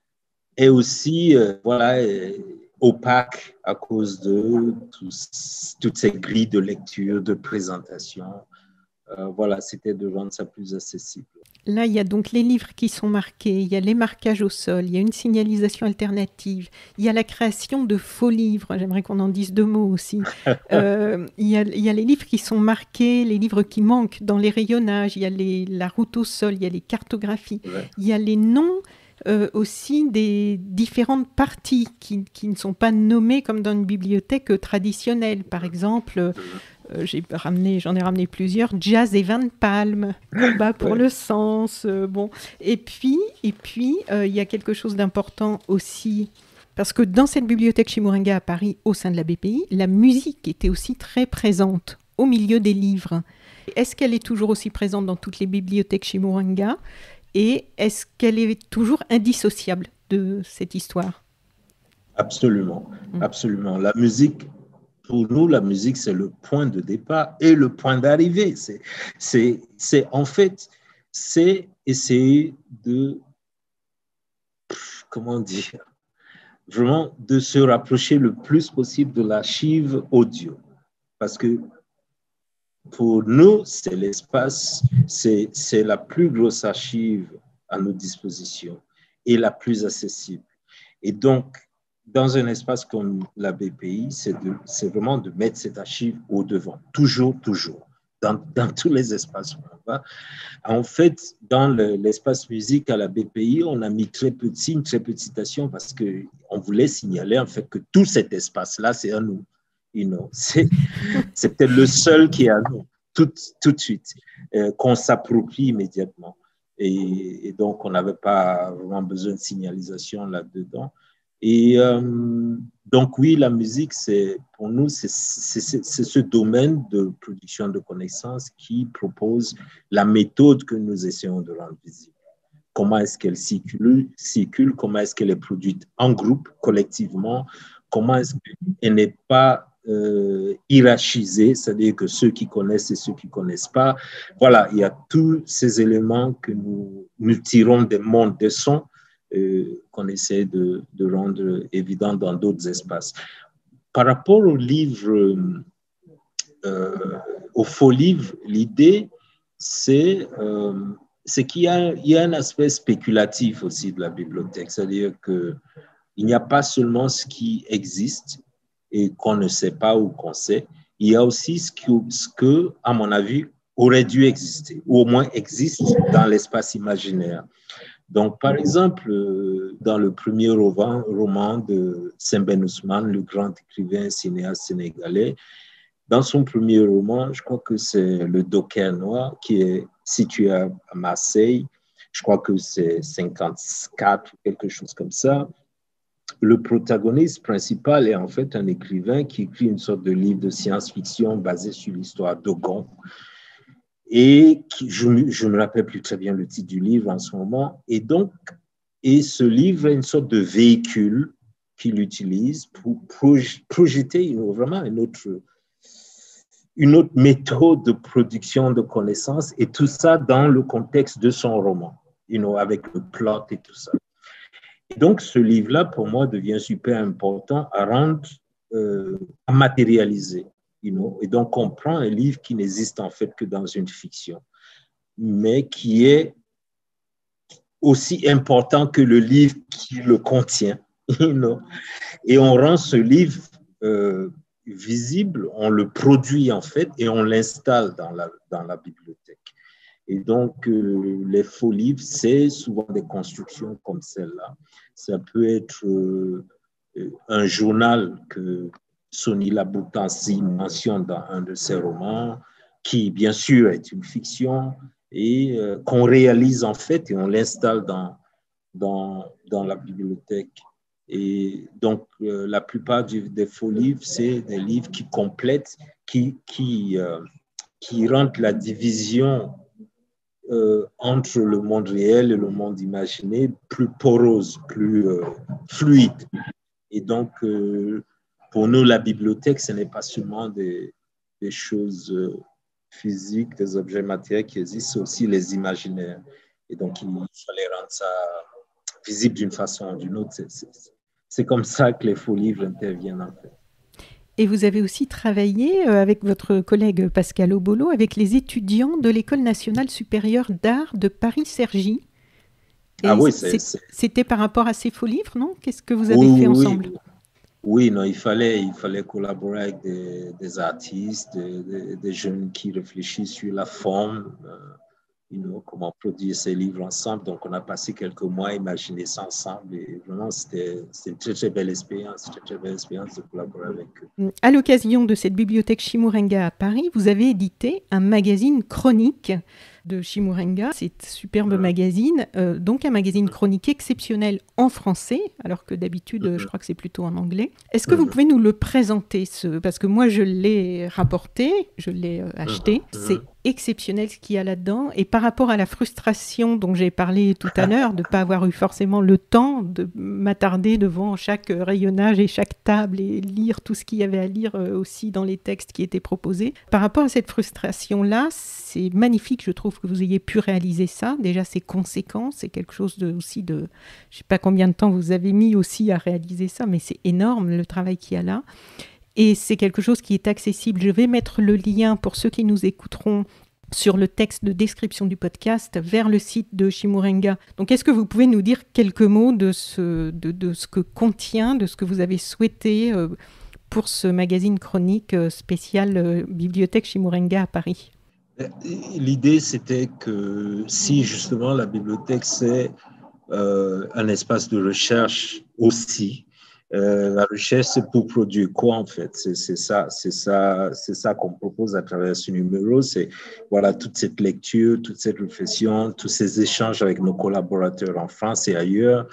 B: est aussi euh, voilà, est opaque à cause de tous, toutes ces grilles de lecture, de présentation. Euh, voilà, c'était de rendre ça plus accessible.
A: Là, il y a donc les livres qui sont marqués, il y a les marquages au sol, il y a une signalisation alternative, il y a la création de faux livres, j'aimerais qu'on en dise deux mots aussi. euh, il, y a, il y a les livres qui sont marqués, les livres qui manquent dans les rayonnages, il y a les, la route au sol, il y a les cartographies, ouais. Il y a les noms euh, aussi des différentes parties qui, qui ne sont pas nommées comme dans une bibliothèque traditionnelle. Par exemple, euh, j'ai ramené, j'en ai ramené plusieurs, Jazz et Van Palm, Combat pour ouais. le sens. Euh, bon. Et puis, et puis euh, il y a quelque chose d'important aussi, parce que dans cette bibliothèque Chimurenga à Paris, au sein de la B P I, la musique était aussi très présente au milieu des livres. Est-ce qu'elle est toujours aussi présente dans toutes les bibliothèques Chimurenga ? Et est-ce qu'elle est toujours indissociable de cette histoire ?
B: Absolument, mmh. absolument. La musique, pour nous, la musique, c'est le point de départ et le point d'arrivée. C'est, c'est, c'est, en fait, c'est essayer de, comment dire, vraiment de se rapprocher le plus possible de l'archive audio. Parce que pour nous, c'est l'espace, c'est, c'est la plus grosse archive à nos dispositions et la plus accessible. Et donc, dans un espace comme la B P I, c'est, de, c'est vraiment de mettre cette archive au devant, toujours, toujours, dans, dans tous les espaces où on va. En fait, dans le, l'espace musique à la B P I, on a mis très petit, une très petite station parce qu'on voulait signaler en fait que tout cet espace-là, c'est à nous. You know, c'est, c'est peut-être le seul qui est à nous, tout, tout de suite, euh, qu'on s'approprie immédiatement. Et, et donc, on n'avait pas vraiment besoin de signalisation là-dedans. Et euh, donc, oui, la musique, c'est, pour nous, c'est, c'est, c'est ce domaine de production de connaissances qui propose la méthode que nous essayons de rendre visible. Comment est-ce qu'elle circule, circule, comment est-ce qu'elle est produite en groupe, collectivement, comment est-ce qu'elle n'est pas euh, hiérarchisée, c'est-à-dire que ceux qui connaissent et ceux qui ne connaissent pas. Voilà, il y a tous ces éléments que nous, nous tirons des mondes des sons euh, qu'on essaie de, de rendre évidents dans d'autres espaces. Par rapport au livre, euh, au faux livre, l'idée, c'est... Euh, c'est qu'il y a, il y a un aspect spéculatif aussi de la bibliothèque, c'est-à-dire qu'il n'y a pas seulement ce qui existe et qu'on ne sait pas ou qu'on sait, il y a aussi ce que, ce que, à mon avis, aurait dû exister, ou au moins existe dans l'espace imaginaire. Donc, par exemple, dans le premier roman, roman de Sembène Ousmane, le grand écrivain cinéaste sénégalais, dans son premier roman, je crois que c'est Le Docker Noir, qui est situé à Marseille. Je crois que c'est cinquante-quatre ou quelque chose comme ça. Le protagoniste principal est en fait un écrivain qui écrit une sorte de livre de science-fiction basé sur l'histoire d'Ogon. Et qui, je ne me rappelle plus très bien le titre du livre en ce moment. Et donc, et ce livre est une sorte de véhicule qu'il utilise pour projeter vraiment une autre... une autre méthode de production de connaissances, et tout ça dans le contexte de son roman, you know, avec le plot et tout ça. Et donc, ce livre-là, pour moi, devient super important à rendre, euh, à matérialiser. You know. Et donc, on prend un livre qui n'existe en fait que dans une fiction, mais qui est aussi important que le livre qui le contient. You know. Et on rend ce livre... Euh, visible, on le produit en fait et on l'installe dans la, dans la bibliothèque. Et donc, euh, les faux livres, c'est souvent des constructions comme celle-là. Ça peut être euh, un journal que Sonny Laboutansi mentionne dans un de ses romans, qui bien sûr est une fiction et euh, qu'on réalise en fait et on l'installe dans, dans, dans la bibliothèque. Et donc, euh, la plupart du, des faux livres, c'est des livres qui complètent, qui, qui, euh, qui rendent la division euh, entre le monde réel et le monde imaginé plus porose, plus euh, fluide. Et donc, euh, pour nous, la bibliothèque, ce n'est pas seulement des, des choses euh, physiques, des objets matériels qui existent, c'est aussi les imaginaires. Et donc, il fallait rendre ça visible d'une façon ou d'une autre. C'est, c'est, c'est comme ça que les faux livres interviennent en fait.
A: Et vous avez aussi travaillé avec votre collègue Pascal Obolo avec les étudiants de l'École nationale supérieure d'art de Paris-Cergy. Et
B: ah oui, c'est,
A: c'est, c'était par rapport à ces faux livres, non? Qu'est-ce que vous avez
B: oui,
A: fait
B: oui,
A: ensemble?
B: Oui, oui, non, il fallait, il fallait collaborer avec des, des artistes, des, des, des jeunes qui réfléchissent sur la forme, euh, you know, comment produire ces livres ensemble. Donc, on a passé quelques mois à imaginer ça ensemble et vraiment, c'était, c'était une très, très belle expérience. C'était une très belle expérience de collaborer avec eux.
A: À l'occasion de cette bibliothèque Chimurenga à Paris, vous avez édité un magazine chronique de Chimurenga, c'est superbe mmh. magazine, euh, donc un magazine chronique exceptionnel en français, alors que d'habitude, mmh. je crois que c'est plutôt en anglais. Est-ce que mmh. vous pouvez nous le présenter, ce... parce que moi, je l'ai rapporté, je l'ai euh, acheté, mmh. c'est exceptionnel ce qu'il y a là-dedans, et par rapport à la frustration dont j'ai parlé tout à l'heure, de ne pas avoir eu forcément le temps de m'attarder devant chaque rayonnage et chaque table et lire tout ce qu'il y avait à lire euh, aussi dans les textes qui étaient proposés, par rapport à cette frustration-là, c'est magnifique, je trouve, que vous ayez pu réaliser ça. Déjà, c'est conséquent, c'est quelque chose de, aussi de... Je ne sais pas combien de temps vous avez mis aussi à réaliser ça, mais c'est énorme le travail qu'il y a là. Et c'est quelque chose qui est accessible. Je vais mettre le lien pour ceux qui nous écouteront sur le texte de description du podcast vers le site de Chimurenga. Donc, est-ce que vous pouvez nous dire quelques mots de ce, de, de ce que contient, de ce que vous avez souhaité euh, pour ce magazine chronique euh, spécial euh, Bibliothèque Chimurenga à Paris?
B: L'idée, c'était que si justement la bibliothèque, c'est euh, un espace de recherche aussi, euh, la recherche, c'est pour produire quoi en fait? C'est, c'est ça, c'est ça, c'est ça qu'on propose à travers ce numéro. C'est voilà toute cette lecture, toute cette réflexion, tous ces échanges avec nos collaborateurs en France et ailleurs,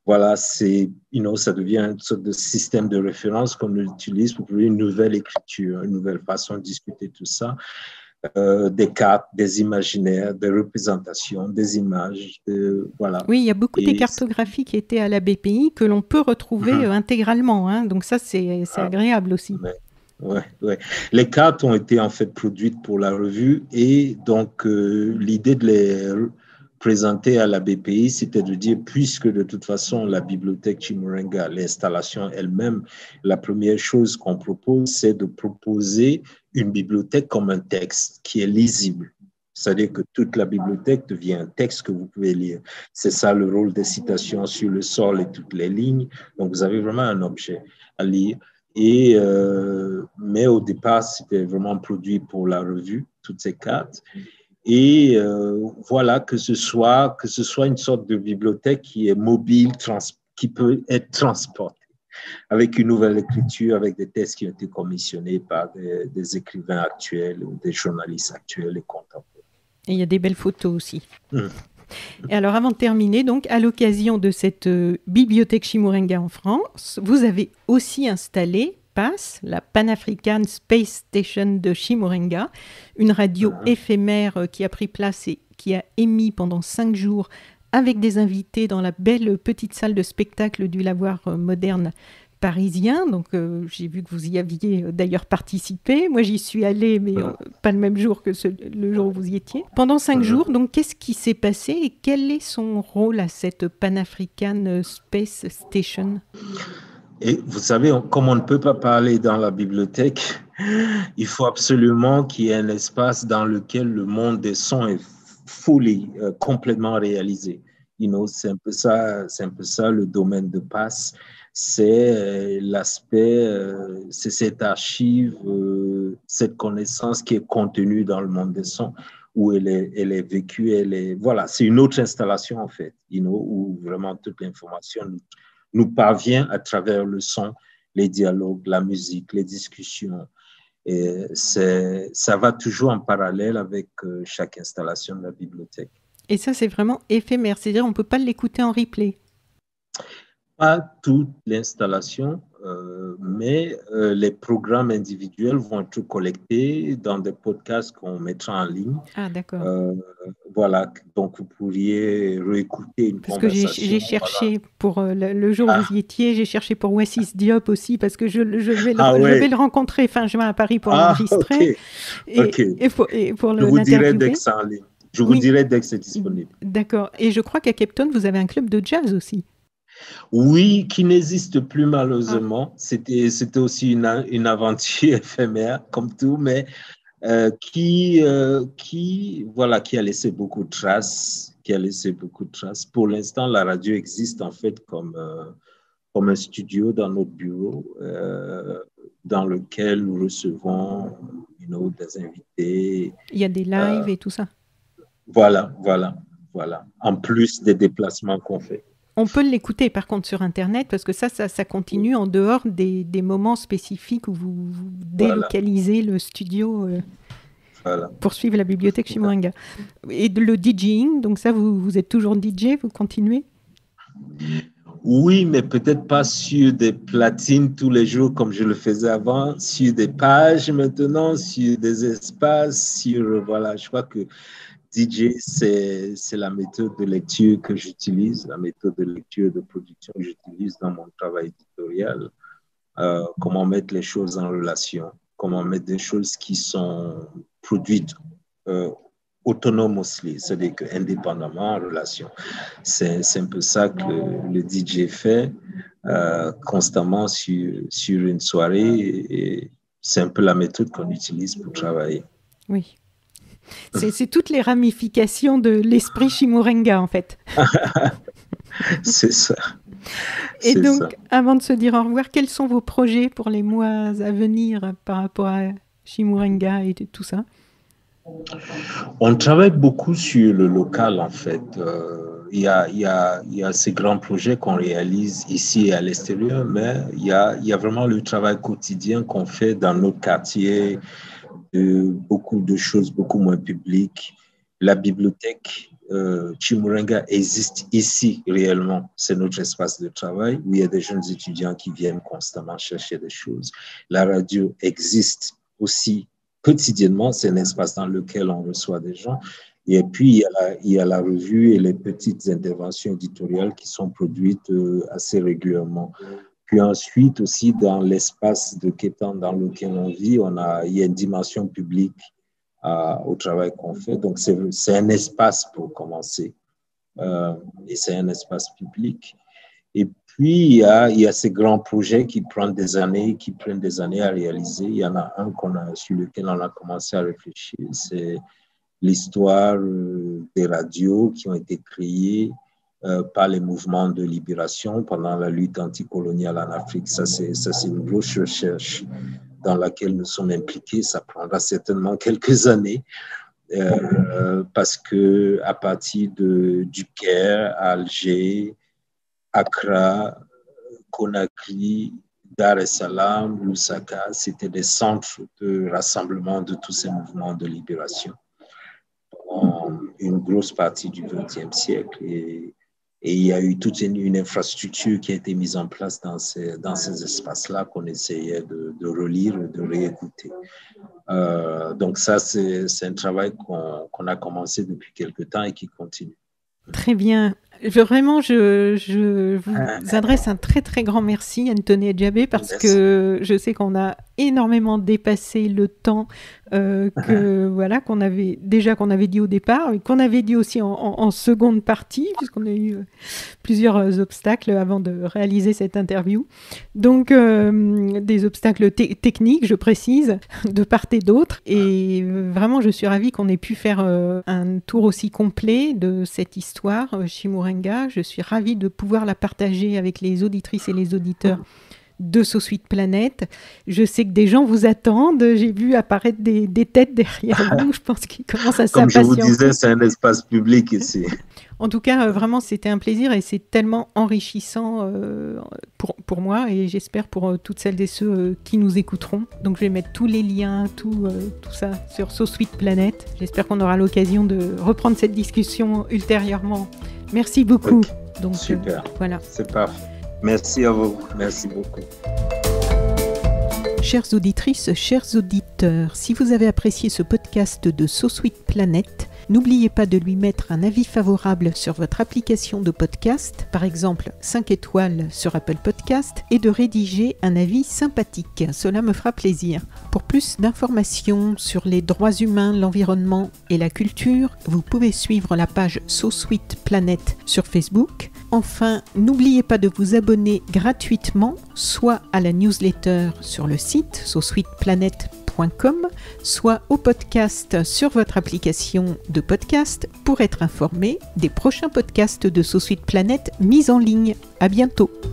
B: voilà, c'est, you know, ça devient une sorte de système de référence qu'on utilise pour trouver une nouvelle écriture, une nouvelle façon de discuter tout ça. Euh, des cartes, des imaginaires, des représentations, des images, de, voilà.
A: Oui, il y a beaucoup des
B: Et
A: cartographies qui étaient à la B P I que l'on peut retrouver
B: Mhm.
A: euh, intégralement, hein. Donc ça, c'est c'est
B: Ah,
A: agréable aussi.
B: ouais, ouais, ouais. Les cartes ont été en fait produites pour la revue et donc euh, l'idée de les présenter à la B P I, c'était de dire, puisque de toute façon la bibliothèque Chimurenga, l'installation elle-même, la première chose qu'on propose, c'est de proposer une bibliothèque comme un texte qui est lisible. C'est-à-dire que toute la bibliothèque devient un texte que vous pouvez lire. C'est ça le rôle des citations sur le sol et toutes les lignes. Donc, vous avez vraiment un objet à lire. Et, euh, mais au départ, c'était vraiment produit pour la revue, toutes ces cartes. Et euh, voilà, que ce soit, que ce soit une sorte de bibliothèque qui est mobile, trans, qui peut être transportée avec une nouvelle écriture, avec des textes qui ont été commissionnés par des, des écrivains actuels ou des journalistes actuels et contemporains.
A: Et il y a des belles photos aussi.
B: Mmh.
A: Et alors, avant de terminer, donc, à l'occasion de cette euh, bibliothèque Chimurenga en France, vous avez aussi installé P A S, la Pan-African Space Station de Chimurenga, une radio
B: Mhm.
A: éphémère euh, qui a pris place et qui a émis pendant cinq jours avec des invités dans la belle petite salle de spectacle du lavoir euh, moderne parisien. Donc, euh, j'ai vu que vous y aviez euh, d'ailleurs participé. Moi, j'y suis allée, mais euh, pas le même jour que ce- le jour où vous y étiez. Pendant cinq
B: Mhm.
A: jours, donc, qu'est-ce qui s'est passé et quel est son rôle à cette Pan-African Space Station?
B: Et vous savez, on- comme on ne peut pas parler dans la bibliothèque, il faut absolument qu'il y ait un espace dans lequel le monde des sons est fully, euh, complètement réalisé. You know, c'est un peu ça, c'est un peu ça le domaine de P A S. C'est euh, l'aspect, euh, c'est cette archive, euh, cette connaissance qui est contenue dans le monde des sons, où elle est, elle est vécue, elle est, voilà, c'est une autre installation en fait, you know, où vraiment toute l'information nous, nous parvient à travers le son, les dialogues, la musique, les discussions. Et c'est, ça va toujours en parallèle avec euh, chaque installation de la bibliothèque.
A: Et ça, c'est vraiment éphémère, c'est-à-dire on ne peut pas l'écouter en replay.
B: Pas toute l'installation, euh, mais euh, les programmes individuels vont être collectés dans des podcasts qu'on mettra en ligne.
A: Ah, d'accord.
B: Euh, voilà, donc vous pourriez réécouter une
A: Parce que j'ai
B: conversation.
A: j'ai
B: Voilà.
A: cherché pour euh, le, le jour où
B: Ah,
A: vous y étiez, j'ai cherché pour Wassis Diop aussi, parce que je, je, vais, le,
B: ah
A: je
B: ouais.
A: vais le rencontrer fin juin à Paris pour
B: Ah,
A: l'enregistrer
B: ok,
A: et,
B: ok.
A: et pour, et pour
B: Je
A: le-
B: vous dirai dès
A: l'interviewer.
B: que c'est en ligne. Je vous
A: Oui,
B: dirai dès que c'est disponible.
A: d'accord. Et je crois qu'à Cape Town, vous avez un club de jazz aussi.
B: Oui, qui n'existe plus
A: Ah,
B: malheureusement. C'était, c'était aussi une, a- une aventure éphémère, comme tout, mais euh, qui, euh, qui, voilà, qui a laissé beaucoup de traces, qui a laissé beaucoup de traces. Pour l'instant, la radio existe en fait comme, euh, comme un studio dans notre bureau, euh, dans lequel nous recevons, you know, des invités.
A: il y a des
B: Euh,
A: lives et tout ça.
B: voilà, voilà, voilà. En plus des déplacements qu'on fait.
A: On peut l'écouter par contre sur Internet parce que ça, ça, ça continue en dehors des, des moments spécifiques où vous, vous
B: Voilà,
A: délocalisez le studio euh,
B: voilà.
A: pour suivre la bibliothèque Chimurenga. Et de- le DJing, donc ça, vous, vous êtes toujours D J, vous continuez?
B: Oui, mais peut-être pas sur des platines tous les jours comme je le faisais avant, sur des pages maintenant, sur des espaces, sur, voilà, je crois que D J, c'est, c'est la méthode de lecture que j'utilise, la méthode de lecture de production que j'utilise dans mon travail éditorial. Euh, comment mettre les choses en relation, comment mettre des choses qui sont produites euh, autonomously, c'est-à-dire que indépendamment en relation. C'est, c'est un peu ça que le, le D J fait euh, constamment sur, sur une soirée et, et c'est un peu la méthode qu'on utilise pour travailler.
A: Oui. C'est c'est toutes les ramifications de l'esprit Chimurenga en fait.
B: C'est ça.
A: Et
B: C'est
A: donc,
B: ça.
A: avant de se dire au revoir, quels sont vos projets pour les mois à venir par rapport à Chimurenga et tout ça?
B: On travaille beaucoup sur le local, en fait. Euh, il y a, il y a, il y a ces grands projets qu'on réalise ici et à l'extérieur, mais il y a, il y a vraiment le travail quotidien qu'on fait dans notre quartier, de beaucoup de choses beaucoup moins publiques. La bibliothèque euh, Chimurenga existe ici réellement. C'est notre espace de travail où il y a des jeunes étudiants qui viennent constamment chercher des choses. La radio existe aussi quotidiennement. C'est un espace dans lequel on reçoit des gens. Et puis, il y, a la, il y a la revue et les petites interventions éditoriales qui sont produites euh, assez régulièrement. Puis ensuite, aussi, dans l'espace de Kétan dans lequel on vit, on a, il y a une dimension publique euh, au travail qu'on fait. Donc, c'est, c'est un espace pour commencer. Euh, et c'est un espace public. Et puis, il y, a, il y a ces grands projets qui prennent des années, qui prennent des années à réaliser. Il y en a un qu'on a, sur lequel on a commencé à réfléchir. C'est l'histoire euh, des radios qui ont été créées euh, par les mouvements de libération pendant la lutte anticoloniale en Afrique. Ça, c'est, ça, c'est une grosse recherche dans laquelle nous sommes impliqués. Ça prendra certainement quelques années euh, parce que à partir de, du Caire, Alger, Accra, Conakry, Dar es Salaam, Lusaka, c'était des centres de rassemblement de tous ces mouvements de libération pendant une grosse partie du vingtième siècle. Et, et il y a eu toute une, une infrastructure qui a été mise en place dans ces, dans ces espaces-là qu'on essayait de, de relire, de réécouter. Euh, donc ça, c'est, c'est un travail qu'on, qu'on a commencé depuis quelque temps et qui continue.
A: Très bien. Je, vraiment, je, je vous adresse un très très grand merci, Anthony Adjabé, parce merci. que je sais qu'on a énormément dépassé le temps euh, que voilà qu'on avait déjà qu'on avait dit au départ et qu'on avait dit aussi en, en, en seconde partie, puisqu'on a eu plusieurs euh, obstacles avant de réaliser cette interview. Donc euh, des obstacles te- techniques, je précise, de part et d'autre. Et vraiment, je suis ravie qu'on ait pu faire euh, un tour aussi complet de cette histoire euh, Chimurenga. Je suis ravie de pouvoir la partager avec les auditrices et les auditeurs de So Sweet Planet. Je sais que des gens vous attendent. J'ai vu apparaître des, des têtes derrière vous. Je pense qu'ils commencent à
B: Comme
A: s'impatienter.
B: je vous disais, c'est un espace public ici.
A: En tout cas, euh, vraiment, c'était un plaisir et c'est tellement enrichissant euh, pour, pour moi et j'espère pour euh, toutes celles et ceux euh, qui nous écouteront. Donc, je vais mettre tous les liens, tout, euh, tout ça sur So Sweet Planet. J'espère qu'on aura l'occasion de reprendre cette discussion ultérieurement. Merci beaucoup.
B: Okay.
A: Donc,
B: super.
A: Euh, voilà.
B: C'est parfait. Merci à vous. Merci beaucoup.
A: Chères auditrices, chers auditeurs, si vous avez apprécié ce podcast de So Sweet Planet, n'oubliez pas de lui mettre un avis favorable sur votre application de podcast, par exemple cinq étoiles sur Apple Podcast, et de rédiger un avis sympathique. Cela me fera plaisir. Pour plus d'informations sur les droits humains, l'environnement et la culture, vous pouvez suivre la page So Sweet Planet sur Facebook. Enfin, n'oubliez pas de vous abonner gratuitement, soit à la newsletter sur le site so sweet planet point com, soit au podcast sur votre application de podcast pour être informé des prochains podcasts de So Sweet Planet mis en ligne. À bientôt.